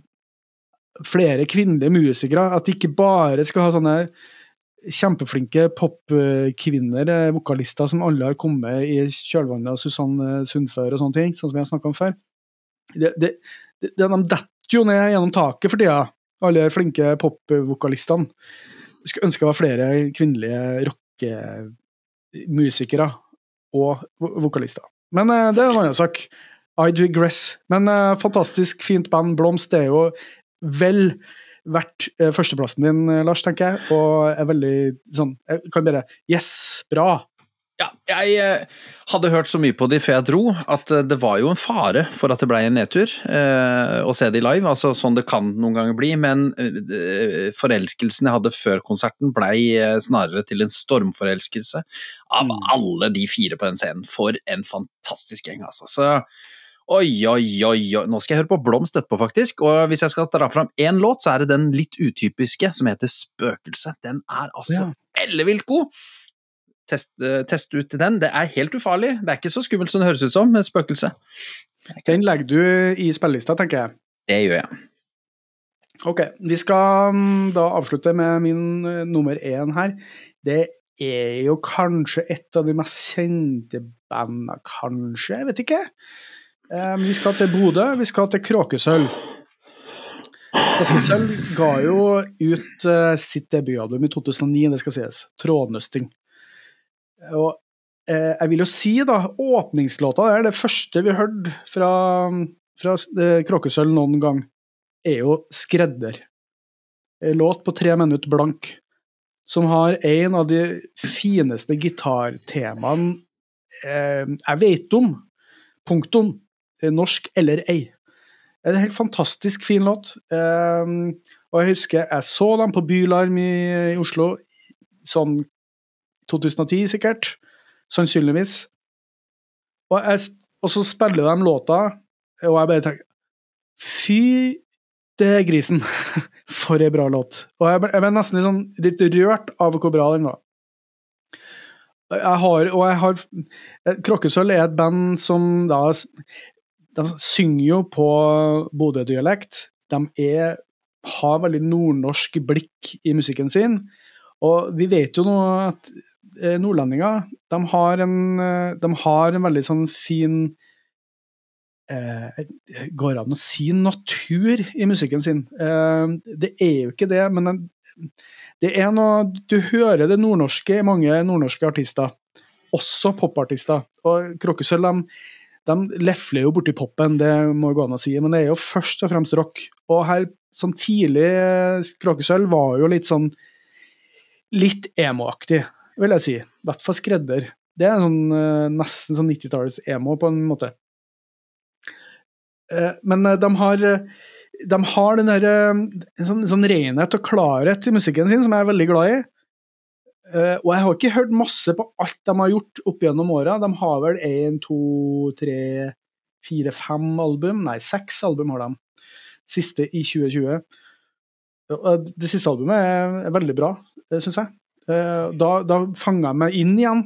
flere kvinnelige musikere, at de ikke bare skal ha sånne kjempeflinke popkvinner, eh, vokalister som alle har kommet i kjølvannet av Susanne Sundfør og sånne ting, sånn som vi har snakket om før. Det, det, det, de detter jo ned gjennom taket for tida, alle flinke popvokalistene. Jeg skulle ønske det var flere kvinnelige rockemusikere og vokalister. Men uh, det er en annen sak. I digress. Men uh, fantastisk fint band. Blomst er jo vel vært uh, førsteplassen din, Lars, tenker jeg. Og er veldig sånn, jeg kan bare, yes, bra. Ja, jeg eh, hadde hørt så mye på de før jeg dro, at eh, det var jo en fare for at det ble en nedtur eh, å se de live, altså sånn det kan noen ganger bli, men eh, forelskelsen jeg hadde før konserten ble eh, snarere til en stormforelskelse av alle de fire på den scenen. For en fantastisk gjeng, altså. Så oi, oi, oi, oi, nå skal jeg høre på Blomst etterpå faktisk, og hvis jeg skal dra fram en låt, så er det den litt utypiske som heter Spøkelse. Den er altså ja. ellevilt god. Test, test ut den, det er helt ufarlig, det er ikke så skummelt som det høres ut som med Spøkelse. Den legger du i spillelista, tenker jeg. Det gjør jeg. Ok, vi skal da avslutte med min uh, nummer én her. Det er jo kanskje et av de mest kjente bandene, kanskje, jeg vet ikke. Um, vi skal til Bodø, vi skal til Kråkesølv. Kråkesølv ga jo ut uh, sitt debutalbum i to tusen og ni, det skal sies, Trådnøsting. Og eh, jeg vil jo si da, åpningslåta er det første vi hørte fra, fra eh, Kråkesølv noen gang, er jo Skredder. En låt på tre minutter blank, som har en av de fineste gitartemaene eh, jeg vet om, punktum, eh, norsk eller ei. Det er en helt fantastisk fin låt, eh, og jeg husker jeg så dem på Bylarm i, i Oslo, sånn to tusen og ti sikkert, sannsynligvis. Og, jeg, og så spiller de låta, og jeg bare tenker, fy det er grisen, for en bra låt. Og jeg, jeg ble nesten liksom litt rørt av hvor bra den var. Jeg har, og jeg har, Kråkesølv er et band som da, de synger jo på Bodø-dialekt, de er, har veldig nordnorsk blikk i musikken sin, og vi vet jo nå at nordlendinger, de har en, de har en veldig sånn fin eh, går an å si natur i musikken sin. Eh, det er jo ikke det, men det er noe, du hører det nordnorske i mange nordnorske artister, også popartister, og Kråkesølv, de, de lefler jo bort i poppen, det må jeg gå an å si, men det er jo først og fremst rock, og her, som tidlig Kråkesølv var jo litt sånn litt emo-aktig, vil jeg si. I hvert fall Skredder. Det er sånn, uh, nesten sånn nitti-tallets emo på en måte. Uh, men uh, de har, de har den der uh, sånn, sånn renhet og klarhet i musikken sin, som jeg er veldig glad i. Uh, og jeg har ikke hørt masse på alt de har gjort opp gjennom året. De har vel en, to, tre, fire, fem album. Nei, seks album har de. Siste i tjue tjue. Uh, det siste albumet er, er veldig bra, det synes jeg. Uh, da, da fanger jeg meg inn igjen.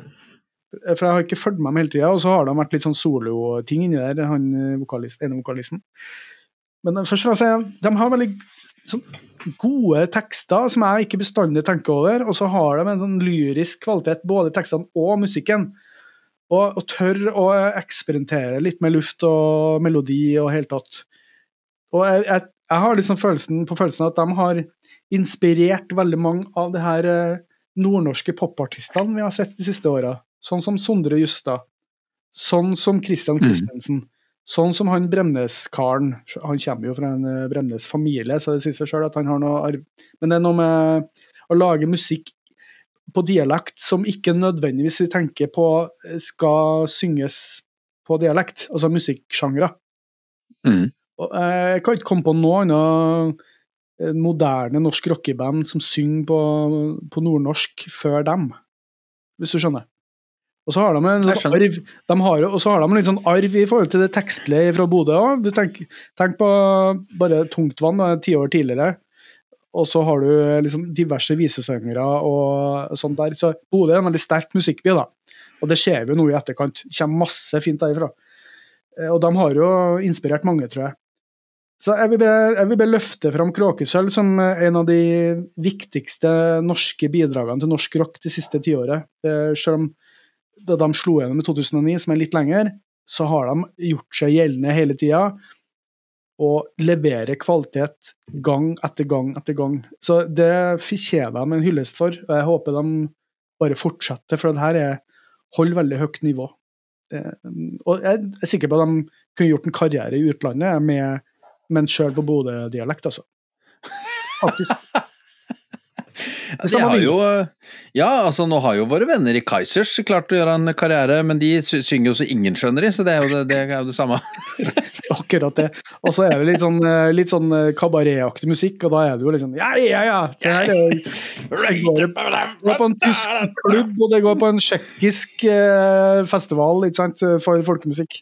For jeg har ikke følt med meg hele tiden, og så har det vært litt sånn solo-ting inni der, han vokalist, ene vokalisten. Men først og fremst, de har veldig sånn gode tekster som jeg ikke bestandig tenker over, og så har de en sånn lyrisk kvalitet, både tekstene og musikken, og, og tør å eksperimentere litt med luft og melodi og helt tatt. Og jeg, jeg, jeg har liksom følelsen på følelsen at de har inspirert veldig mange av de her nordnorske popartistene vi har sett de siste årene, sånn som Sondre Justad, sånn som Christian Christensen, mm. Sånn som han Bremnes-karen, han kommer jo fra en Bremnes-familie, så det sier seg selv at han har noe arv. Men det er noe med å lage musikk på dialekt som ikke nødvendigvis vi tenker på skal synges på dialekt, altså musikksjangre. Mm. Og jeg kan ikke komme på noe annet moderne norsk rockeband som synger på, på nordnorsk før dem, hvis du skjønner. Og så har de en sånn arv, de har, og så har de en litt sånn arv i forhold til det tekstlige fra Bodø også. Du tenk, tenk på bare Tungtvann da, ti år tidligere, og så har du liksom diverse visesangere og sånt der. Så Bodø er en veldig sterk musikkby da, og det skjer jo noe i etterkant. Det kommer masse fint derifra. Og de har jo inspirert mange, tror jeg. Så jeg vil be, jeg vil be løfte fram Kråkesølv som en av de viktigste norske bidragene til norsk rock de siste tiåret. Selv om da de slo gjennom i to tusen og ni, som er litt lenger, så har de gjort seg gjeldende hele tiden, og leverer kvalitet gang etter gang etter gang. Så det fortjener de en hyllest for, og jeg håper de bare fortsetter, for det her er, holder veldig høyt nivå. Og jeg er sikker på at de kunne gjort en karriere i utlandet, med, men selv på Bodø-dialekt, altså. Faktisk. De har jo, ja, altså nå har jo våre venner i Kaizers klart å gjøre en karriere, men de synger jo så ingen skjønner i, så det er jo det, det, er jo det samme. Akkurat det. Og så er det litt sånn, litt sånn kabaretaktig musikk, og da er det jo liksom, ja, ja, ja, det her er jo, det går, det går på en tysk klubb, og det går på en tsjekkisk eh, festival, ikke sant, for folkemusikk.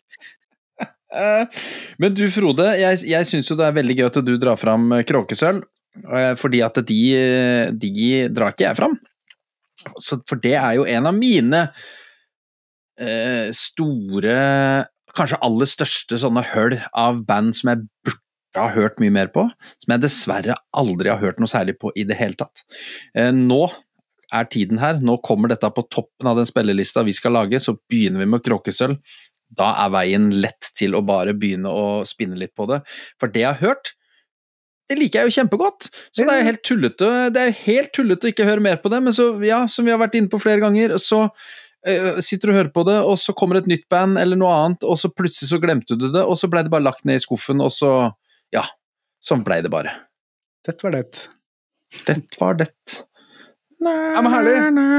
Men du, Frode, jeg, jeg synes jo det er veldig gøy at du drar fram Kråkesølv, fordi at de, de drar ikke jeg fram. Så for det er jo en av mine eh, store, kanskje aller største sånne høll av band som jeg burde ha hørt mye mer på, som jeg dessverre aldri har hørt noe særlig på i det hele tatt. Eh, nå er tiden her, nå kommer dette på toppen av den spillelista vi skal lage, så begynner vi med Kråkesølv. Da er veien lett til å bare begynne å spinne litt på det. For det jeg har hørt, det liker jeg jo kjempegodt, så det er jo helt tullete, det er jo helt tullete å ikke høre mer på det, men så, ja, som vi har vært inne på flere ganger, så uh, sitter du og hører på det, og så kommer et nytt band eller noe annet, og så plutselig så glemte du det, og så ble det bare lagt ned i skuffen, og så, ja, sånn ble det bare. Dette var det. Dette var det. Ja, men herlig.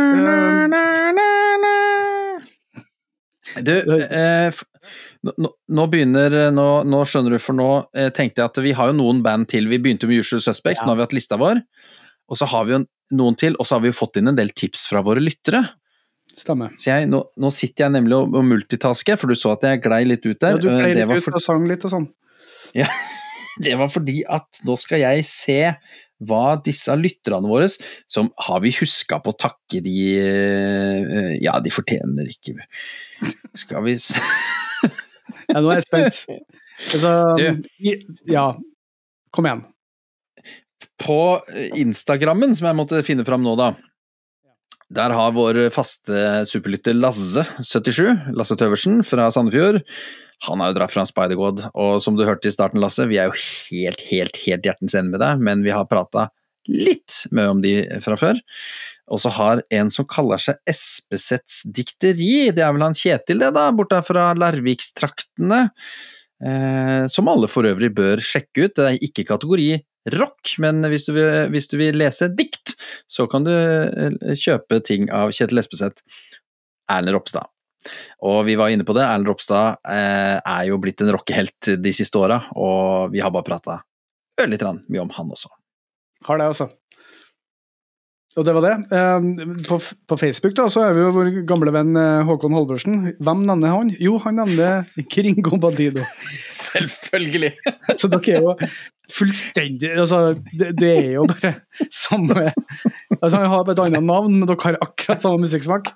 Du, eh, nå, nå begynner, nå, nå skjønner du, for nå eh, tenkte jeg at vi har jo noen band til, vi begynte med Usual Suspects, ja. Nå har vi hatt lista vår, og så har vi jo noen til, og så har vi jo fått inn en del tips fra våre lyttere. Stemmer. Så jeg, nå, nå sitter jeg nemlig og, og multitasker, for du så at jeg glei litt ut der. Ja, du glei litt ut for... og sang litt og sånn. Ja, det var fordi at nå skal jeg se hva disse lytterne våre, som har vi husket på å takke de, ja, de fortjener ikke. Skal vi se. Ja, nå er jeg spent. Altså, ja, kom igjen. På Instagrammen, som jeg måtte finne fram nå da, der har vår faste superlytter Lasse syttisju, Lasse Tøversen fra Sandefjord. Han har jo dratt fra Spider-God, og som du hørte i starten, Lasse, vi er jo helt, helt, helt hjertens enige med deg, men vi har pratet litt mye om de fra før. Og så har en som kaller seg Espesets dikteri, det er vel han Kjetil det da, borte fra Larvikstraktene, eh, som alle for øvrig bør sjekke ut. Det er ikke kategori rock, men hvis du vil, hvis du vil lese dikt, så kan du kjøpe ting av Kjetil Espeset. Erlend Ropstad. Og vi var inne på det, Erlend Ropstad eh, er jo blitt en rockehelt de siste årene, og vi har bare pratet ørlitt mye om han også. Har det også. og det var det. Eh, på, på Facebook da, så er vi jo vår gamle venn eh, Håkon Halvorsen. Hvem nevner han? Jo, han nevner Gringo Bandido. Selvfølgelig. Så dere er jo fullstendig, altså, det, det er jo bare samme, altså jeg har et annet navn, men dere har akkurat samme musikksmak.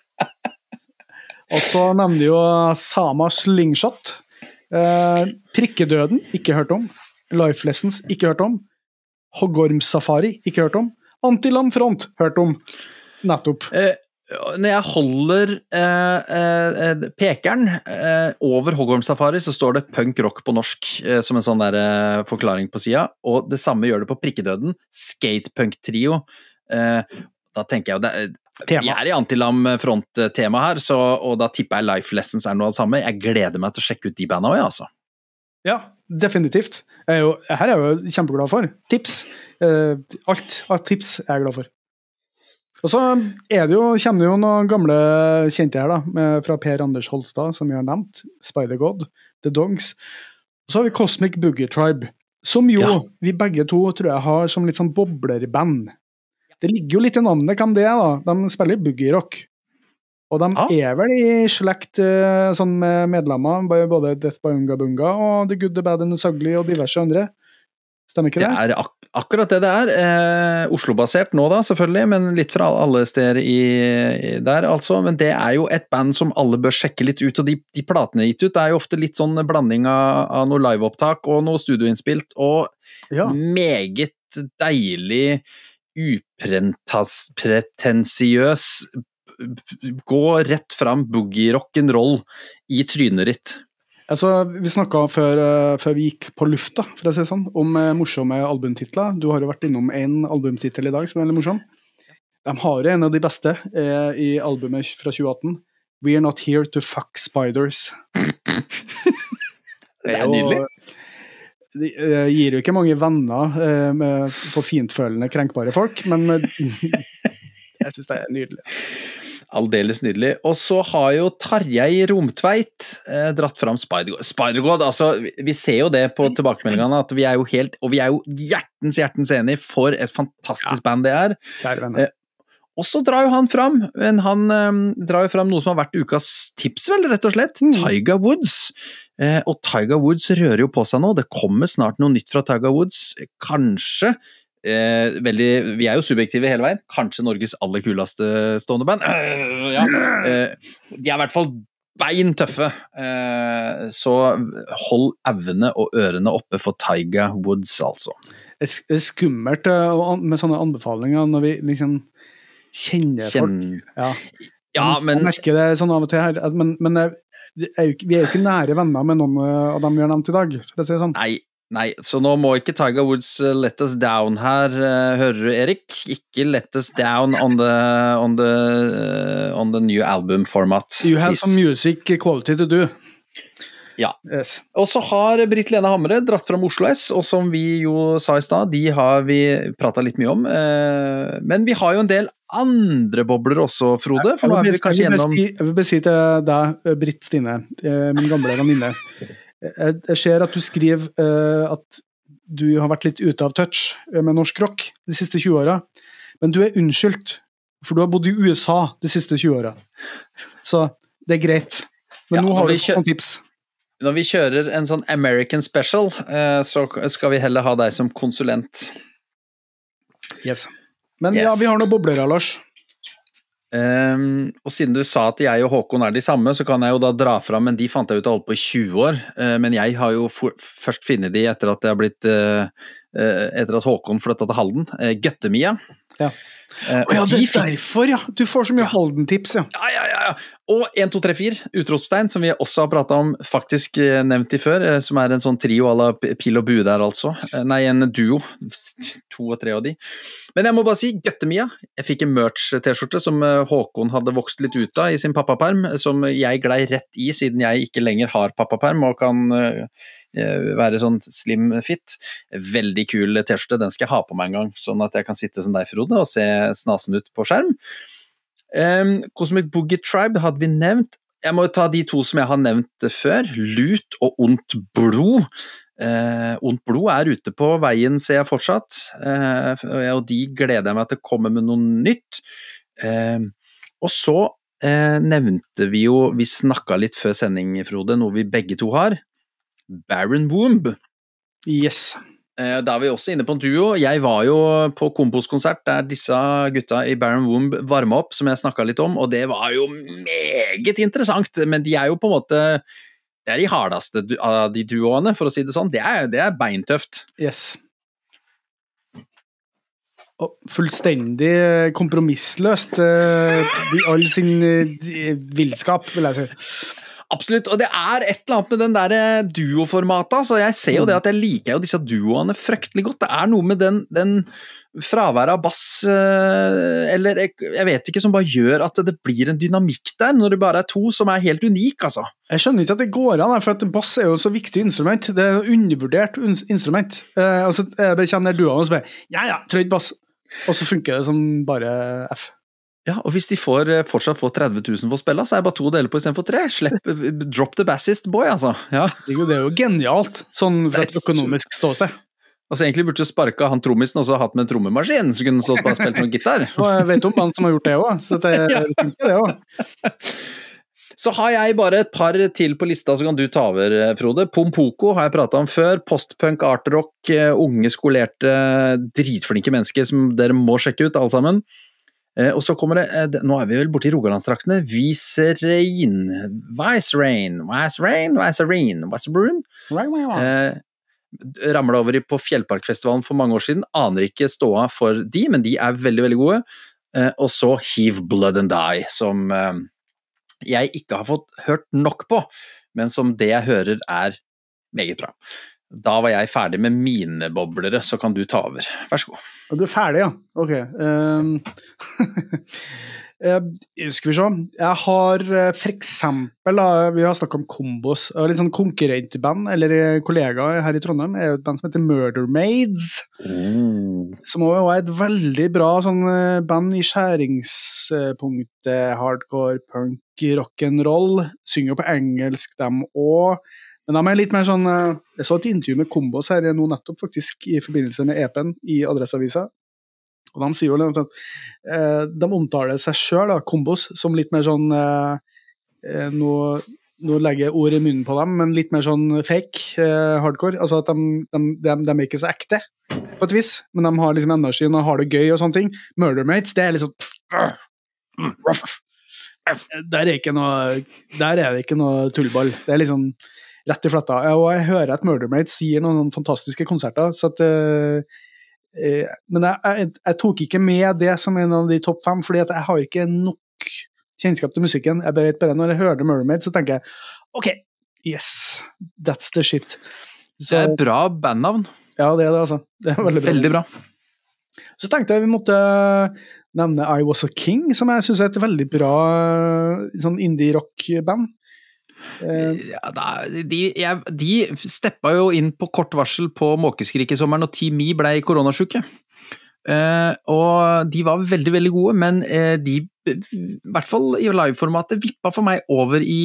Og så nevner vi jo Sama Slingshot. Eh, Prikkedøden, ikke hørt om. Life Lessons, ikke hørt om. Hoggorm Safari, ikke hørt om. Antilam Front, hørt om. Nettopp. Eh, når jeg holder eh, eh, pekeren eh, over Hoggorm Safari, så står det punk rock på norsk, eh, som en sånn der eh, forklaring på siden, og det samme gjør det på Prikkedøden. Skatepunk trio. Eh, da tenker jeg jo det Tema. Vi er i Antilam Front-tema her, så, og da tipper jeg Life Lessons er noe av det samme. Jeg gleder meg til å sjekke ut de bandene også, altså. Ja, definitivt. Jeg er jo, her er jeg jo kjempeglad for. Tips. Uh, alt av tips er jeg glad for. Og så er det jo, kommer det jo noen gamle kjente her da, med, fra Per Anders Holstad, som vi har nevnt. Spider-God, The Dogs. Og så har vi Cosmic Boogie Tribe, som jo ja. vi begge to tror jeg har som litt sånn boblerband. Det ligger jo litt i navnet, kan det da. De spiller boogie-rock. Og de ja. er vel i slekt sånn med medlemmer, både Death by Unga Bunga og The Good, The Bad and The Ugly og diverse andre. Stemmer ikke det? Det er ak akkurat det det er. Eh, Oslo-basert nå da, selvfølgelig, men litt fra alle steder i, i der, altså. Men det er jo et band som alle bør sjekke litt ut, og de, de platene gitt ut er jo ofte litt sånn blanding av, av noe liveopptak og noe studioinnspilt, og ja. meget deilig upretensiøs gå rett fram boogie rock'n'roll i trynet ditt. Altså, vi snakket før, uh, før vi gikk på lufta, for å si sånn, om uh, morsomme albumtitler. Du har jo vært innom en albumtitel i dag som er veldig morsom. De har en av de beste uh, i albumet fra tjue atten. We're Not Here to Fuck Spiders. Det er nydelig. Det gir jo ikke mange venner eh, med for fintfølende, krenkbare folk, men jeg synes det er nydelig. Aldeles nydelig. Og så har jo Tarjei Romtveit eh, dratt fram Spider-God. Spider-God, altså, vi ser jo det på tilbakemeldingene, at vi er jo helt, og vi er jo hjertens, hjertens enige for et fantastisk ja. band det er. Kjære venner. Eh, og så drar jo han fram, men han um, drar jo fram noe som har vært ukas tips, vel, rett og slett. Mm. Tiger Woods. Eh, og Tiger Woods rører jo på seg nå. Det kommer snart noe nytt fra Tiger Woods. Kanskje, eh, veldig, vi er jo subjektive hele veien, kanskje Norges aller kuleste stående band. Uh, ja. eh, de er i hvert fall bein tøffe. Eh, så hold evne og ørene oppe for Tiger Woods, altså. Det er skummelt uh, med sånne anbefalinger når vi liksom kjenner folk. Kjenn... Ja. Ja, men... Jeg merker det sånn av og til her, men, men er jo, vi er jo ikke nære venner med noen av dem vi har nevnt i dag, for å si det sånn. Nei, nei, så nå må ikke Tiger Woods let us down her, hører du, Erik? Ikke let us down on the, on the, on the new album format. You have some music quality to do. Ja, yes. Og så har Britt Lene Hamre dratt fram Oslo S, og som vi jo sa i stad, de har vi pratet litt mye om, men vi har jo en del andre bobler også, Frode, for nå er vi kanskje gjennom... Jeg vil bare si til deg, Britt Stine, min gamle venninne, jeg ser at du skriver at du har vært litt ute av touch med norsk rock de siste tjue årene, men du er unnskyldt, for du har bodd i U S A de siste tjue årene, så det er greit. Men ja, nå har du noen tips. Når vi kjører en sånn American Special, så skal vi heller ha deg som konsulent. Yes. Men yes. ja, vi har noen boblere, Lars. Um, og siden du sa at jeg og Håkon er de samme, så kan jeg jo da dra fram, men de fant jeg ut å holde på i tjue år. Uh, men jeg har jo for, først finnet de etter at jeg har blitt, uh, uh, etter at Håkon flyttet til Halden. Uh, Gøttemia. Ja. Uh, oh, ja, det er derfor, ja. Du får så mye ja. Halden-tips, ja. Ja, ja, ja. Og en, to, tre, fire, utropstegn, som vi også har pratet om, faktisk nevnt i før, som er en sånn trio à la pil og bu der, altså. Nei, en duo. To og tre av de. Men jeg må bare si, Gøttemia. Jeg fikk en merch-t-skjorte som Håkon hadde vokst litt ut av i sin pappaperm, som jeg glei rett i, siden jeg ikke lenger har pappaperm, og kan være sånn slim fit. Veldig kul t-skjorte, den skal jeg ha på meg en gang, sånn at jeg kan sitte som deg, Frode, og se snasen ut på skjerm. Um, Cosmic Boogie Tribe hadde vi nevnt. Jeg må jo ta de to som jeg har nevnt før, Lut og Ondt Blod. Eh, Ondt blod er ute på veien, ser jeg fortsatt, eh, og de gleder jeg meg at det kommer med noe nytt. Eh, og så eh, nevnte vi jo, vi snakket litt før sending, Frode, noe vi begge to har, Baron Womb. Yes. Da er vi også inne på en duo. Jeg var jo på Kompos-konsert der disse gutta i Baron Womb varmet opp, som jeg snakket litt om, og det var jo meget interessant, men de er jo på en måte, det er de hardeste av de duoene, for å si det sånn. Det er, det er beintøft. Yes. Og fullstendig kompromissløst i all sin villskap, vil jeg si. Absolutt, og det er et eller annet med den der duoformatet, så jeg ser jo det at jeg liker jo disse duoene fryktelig godt. Det er noe med den, den fraværet av bass, eller jeg vet ikke, som bare gjør at det blir en dynamikk der, når det bare er to som er helt unik, altså. Jeg skjønner ikke at det går an, for at bass er jo et så viktig instrument. Det er et undervurdert instrument. Eh, og så kommer den duoen og spør, ja ja, trøyd bass, og så funker det som bare F. Ja, og hvis de får, fortsatt får tretti tusen for å spille, så er det bare to deler på i stedet for tre. Slipp, drop the bassist, boy, altså. Ja. Det er jo genialt, sånn fra et økonomisk ståsted. Altså, egentlig burde du sparket han trommisen og så hatt med en trommemaskin, så kunne du stått på og spilt noen gitar. Og jeg vet om han som har gjort det også, så det er ikke det også. Så har jeg bare et par til på lista, så kan du ta over, Frode. Pompoko har jeg pratet om før, postpunk, artrock, unge, skolerte, dritflinke mennesker som dere må sjekke ut, alle sammen. Eh, og så kommer det, nå er vi vel borte i Rogalandsdraktene, Viserein, Viserein, Viserein, Viserein, Viserein, eh, ramlet over på Fjellparkfestivalen for mange år siden, aner ikke ståa for de, men de er veldig, veldig gode, eh, og så Heave Blood and Die, som eh, jeg ikke har fått hørt nok på, men som det jeg hører er meget bra. Da var jeg ferdig med mine boblere, så kan du ta over. Vær så god. Du er ferdig, ja. Ok. Um, skal vi se. Jeg har for eksempel, da, vi har snakket om kombos, litt sånn konkurrentband, eller kollegaer her i Trondheim, er jo et band som heter Murder Maids, mm. som også er et veldig bra sånn band i skjæringspunktet, hardcore, punk, rock'n'roll, synger på engelsk dem også. Men de er litt mer sånn, jeg så et intervju med Kombos her nå nettopp faktisk i forbindelse med E P-en i Adresseavisa, og de sier jo litt at eh, de omtaler seg selv, da, Kombos, som litt mer sånn, eh, nå, nå legger jeg ord i munnen på dem, men litt mer sånn fake, eh, hardcore, altså at de, de, de, de er ikke så ekte på et vis, men de har liksom energien og har det gøy og sånne ting. Murder Mates, det er litt sånn der er, ikke noe, der er det ikke noe tullball, det er liksom rett i fletta, og jeg hører at Murder Mates sier noen fantastiske konserter, så at, uh, uh, men jeg, jeg, jeg tok ikke med det som en av de topp fem, fordi at jeg har ikke nok kjennskap til musikken. Jeg vet bare når jeg hører Murder Mates, så tenker jeg, ok, yes, that's the shit. Så, det er bra bandnavn. Ja, det er det altså. Det er veldig bra. Veldig bra. Så tenkte jeg vi måtte nevne I Was a King, som jeg synes er et veldig bra sånn indie-rock-band. Ja, da, de, jeg, de steppet jo inn på kort varsel på Måkeskrik i sommeren, og Team Me ble koronasjuke. Uh, og de var veldig, veldig gode, men uh, de, i hvert fall i live-formatet, vippet for meg over i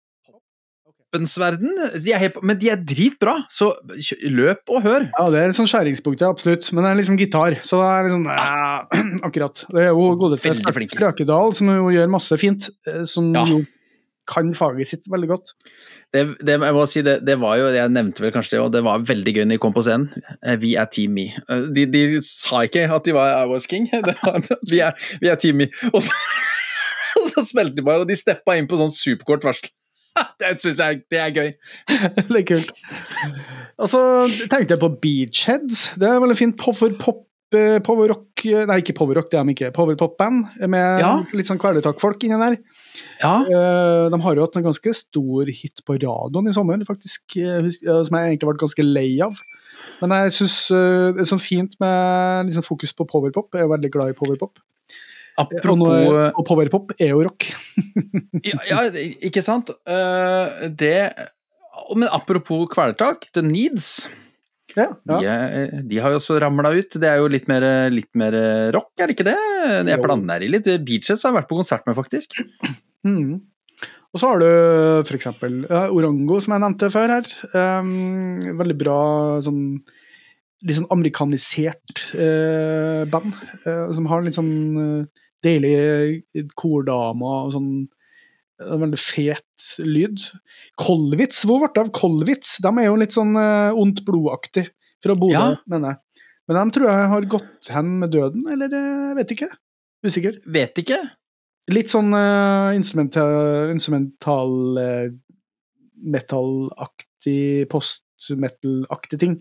verdensverden, de er helt, men de er dritbra, så løp og hør. Ja, det er sånn skjæringspunkt, absolutt, men det er liksom gitar, så det er liksom, ja, akkurat. Det er jo godeste Frøkedal, som jo gjør masse fint, som ja. Jo kan faget sitt veldig godt. Det, det, jeg må si, det, det var jo, jeg nevnte vel kanskje det, og det var veldig gøy når de kom på scenen. Vi er Team Me. De, de sa ikke at de var I Was King, det var, vi, er, vi er Team Me. Og så, og så smelte de bare, og de steppet inn på sånn superkort varsel. Det synes jeg, det er gøy. Det er kult. Og så tenkte jeg på Beachheads. Det er veldig fint power pop, power rock, nei ikke power rock, det er de ikke, power pop band, med ja. Litt sånn kvelertak-folk inni der. Ja. De har jo hatt en ganske stor hit på radioen i sommer, faktisk, som jeg egentlig vært ganske lei av. Men jeg synes det er sånn fint med liksom fokus på power pop. Jeg er veldig glad i power pop. Apropos, og, nå, og powerpop er jo rock. ja, ja, ikke sant? Uh, det, men apropos kvelertak, The Needs, ja, ja. De, de har jo også ramlet ut. Det er jo litt mer, litt mer rock, er det ikke det? Jeg blander i litt. Beaches har vært på konsert med, faktisk. Mm. Og så har du for eksempel uh, Orango, som jeg nevnte før her. Um, veldig bra, sånn, litt sånn amerikanisert uh, band, uh, som har litt sånn uh, deilig kordama og sånn, uh, veldig fet lyd. Kolwitz, hvor ble det av Kolwitz? De er jo litt sånn uh, ondt blodaktig fra Bodø, ja. mener jeg. Men de tror jeg har gått hen med døden, eller uh, vet ikke. Usikker. Vet ikke? Litt sånn uh, instrumental, instrumental uh, metal-aktig, post-metal-aktig ting.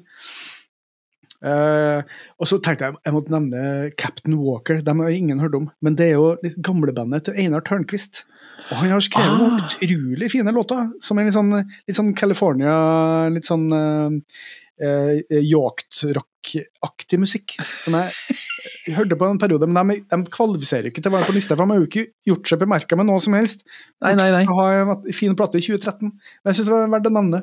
Uh, og så tenkte jeg jeg måtte nevne Captain Walker. De har ingen hørt om, men det er jo litt gamlebandet til Einar Tørnquist. Og han har skrevet ah. noen utrolig fine låter, som er litt sånn, litt sånn California, litt sånn uh, uh, yacht-rock-aktig musikk, som jeg Jeg hørte på en periode, men de, de kvalifiserer ikke til å være på lista, for de har jo ikke gjort seg bemerket med noe som helst. Nei, nei, nei. De har en fin plate i tjue tretten, men jeg synes det var verdt å nevne.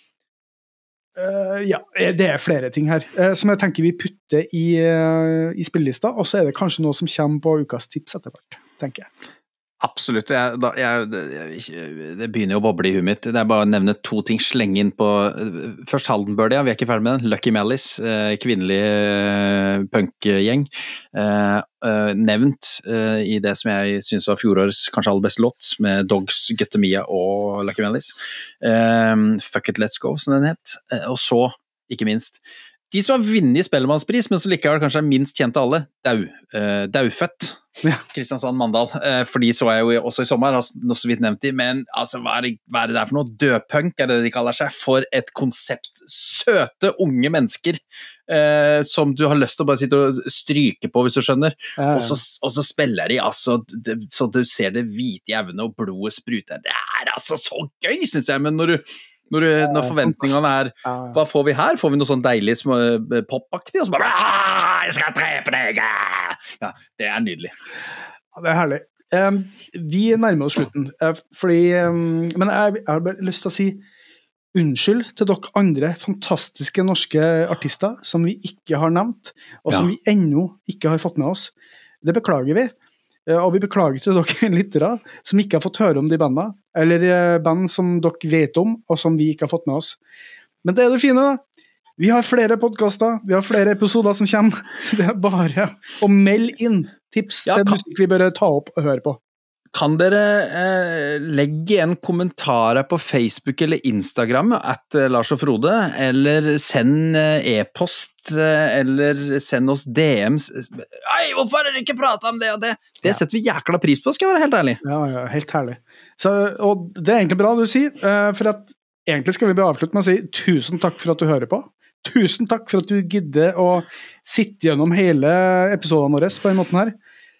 Uh, ja, det er flere ting her, uh, som jeg tenker vi putter i, uh, i spillelista, og så er det kanskje noe som kommer på ukas tips etter hvert, tenker jeg. Absolutt, jeg, da, jeg, det, det begynner jo å boble i huet mitt. Det er bare å nevne to ting, slenge inn på først Haldenbird, ja, vi er ikke ferdig med den. Lucky Malice, eh, kvinnelig eh, punkgjeng, eh, eh, nevnt eh, i det som jeg synes var fjorårets kanskje aller beste låt, med Dogs, Guttemia og Lucky Malice. Eh, Fuck It, Let's Go, som den het. Eh, og så, ikke minst, de som har vunnet Spellemannspris, men som likevel kanskje er minst kjent av alle, Dau, eh, Daufødt. Ja. Kristiansand Mandal, for de så jeg jo også i sommer, har noe så vidt nevnt de, men altså, hva er, det, hva er det der for noe? Dødpunk er det de kaller seg, for et konsept, søte unge mennesker eh, som du har lyst til å bare sitte og stryke på, hvis du skjønner, ja, ja. Og, så, og så spiller de altså, det, så du ser det hvite i evne og blodet spruter, det er altså så gøy, synes jeg, men når du Når, du, når forventningene er, hva får vi her? Får vi noe sånn deilig popaktig? Og så bare, jeg skal drepe deg! Ja, det er nydelig. Ja, det er herlig. Um, vi nærmer oss slutten, uh, fordi, um, men jeg, jeg har bare lyst til å si unnskyld til dere andre fantastiske norske artister som vi ikke har nevnt, og som ja. vi ennå ikke har fått med oss. Det beklager vi. Og vi beklager til dere lyttere som ikke har fått høre om de bandene, eller band som dere vet om, og som vi ikke har fått med oss. Men det er det fine da. Vi har flere podcaster, vi har flere episoder som kommer, så det er bare å melde inn tips ja, til kan... musikk vi bør ta opp og høre på. Kan dere eh, legge en kommentar på Facebook eller Instagram at eh, Lars og Frode, eller send eh, e-post, eh, eller send oss D Ms. Ei, hvorfor har dere ikke pratet om det og det? Det ja. setter vi jækla pris på, skal jeg være helt ærlig. Ja, ja, helt herlig. Så, og det er egentlig bra du sier, eh, for at egentlig skal vi bare avslutte med å si tusen takk for at du hører på. Tusen takk for at du gidder å sitte gjennom hele episodene våre på den måten her.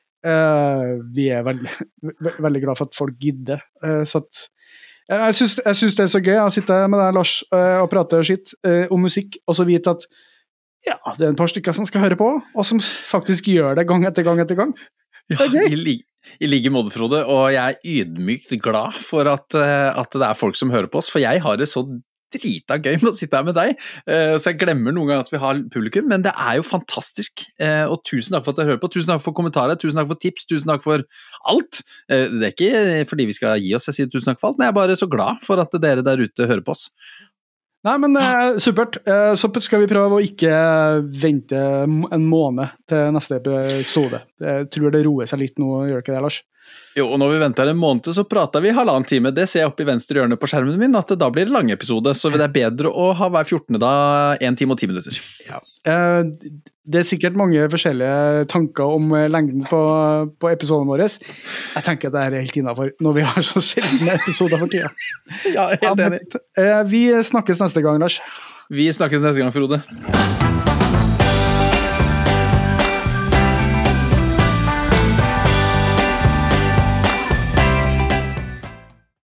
Uh, vi er veldig, veldig glad for at folk gidder. Uh, så at, uh, jeg, synes, jeg synes det er så gøy å sitte med deg, Lars, uh, og prate skitt uh, om musikk, og så vite at ja, det er en par stykker som skal høre på, og som faktisk gjør det gang etter gang etter gang. Ja, i, li i like måte, Frode, og jeg er ydmykt glad for at, uh, at det er folk som hører på oss, for jeg har det så drita gøy med å sitte her med deg, så jeg glemmer noen ganger at vi har publikum, men det er jo fantastisk, og tusen takk for at dere hører på, tusen takk for kommentarer, tusen takk for tips, tusen takk for alt. Det er ikke fordi vi skal gi oss, jeg sier tusen takk for alt, men jeg er bare så glad for at dere der ute hører på oss. Nei, men uh, supert. Uh, så skal vi prøve å ikke vente en måned til neste episode. Jeg tror det roer seg litt nå, gjør ikke det, Lars? Jo, og når vi venter en måned, så prater vi halvannen time. Det ser jeg opp i venstre hjørne på skjermen min, at da blir det lang episode, så det er bedre å ha hver fjortende da, en time og ti minutter. Ja. Uh, det er sikkert mange forskjellige tanker om lengden på, på episodene våre. Jeg tenker at det er helt innenfor når vi har så sjeldne episoder for tida. Ja, helt enig. Uh, vi snakkes neste gang, Lars. Vi snakkes neste gang, Frode.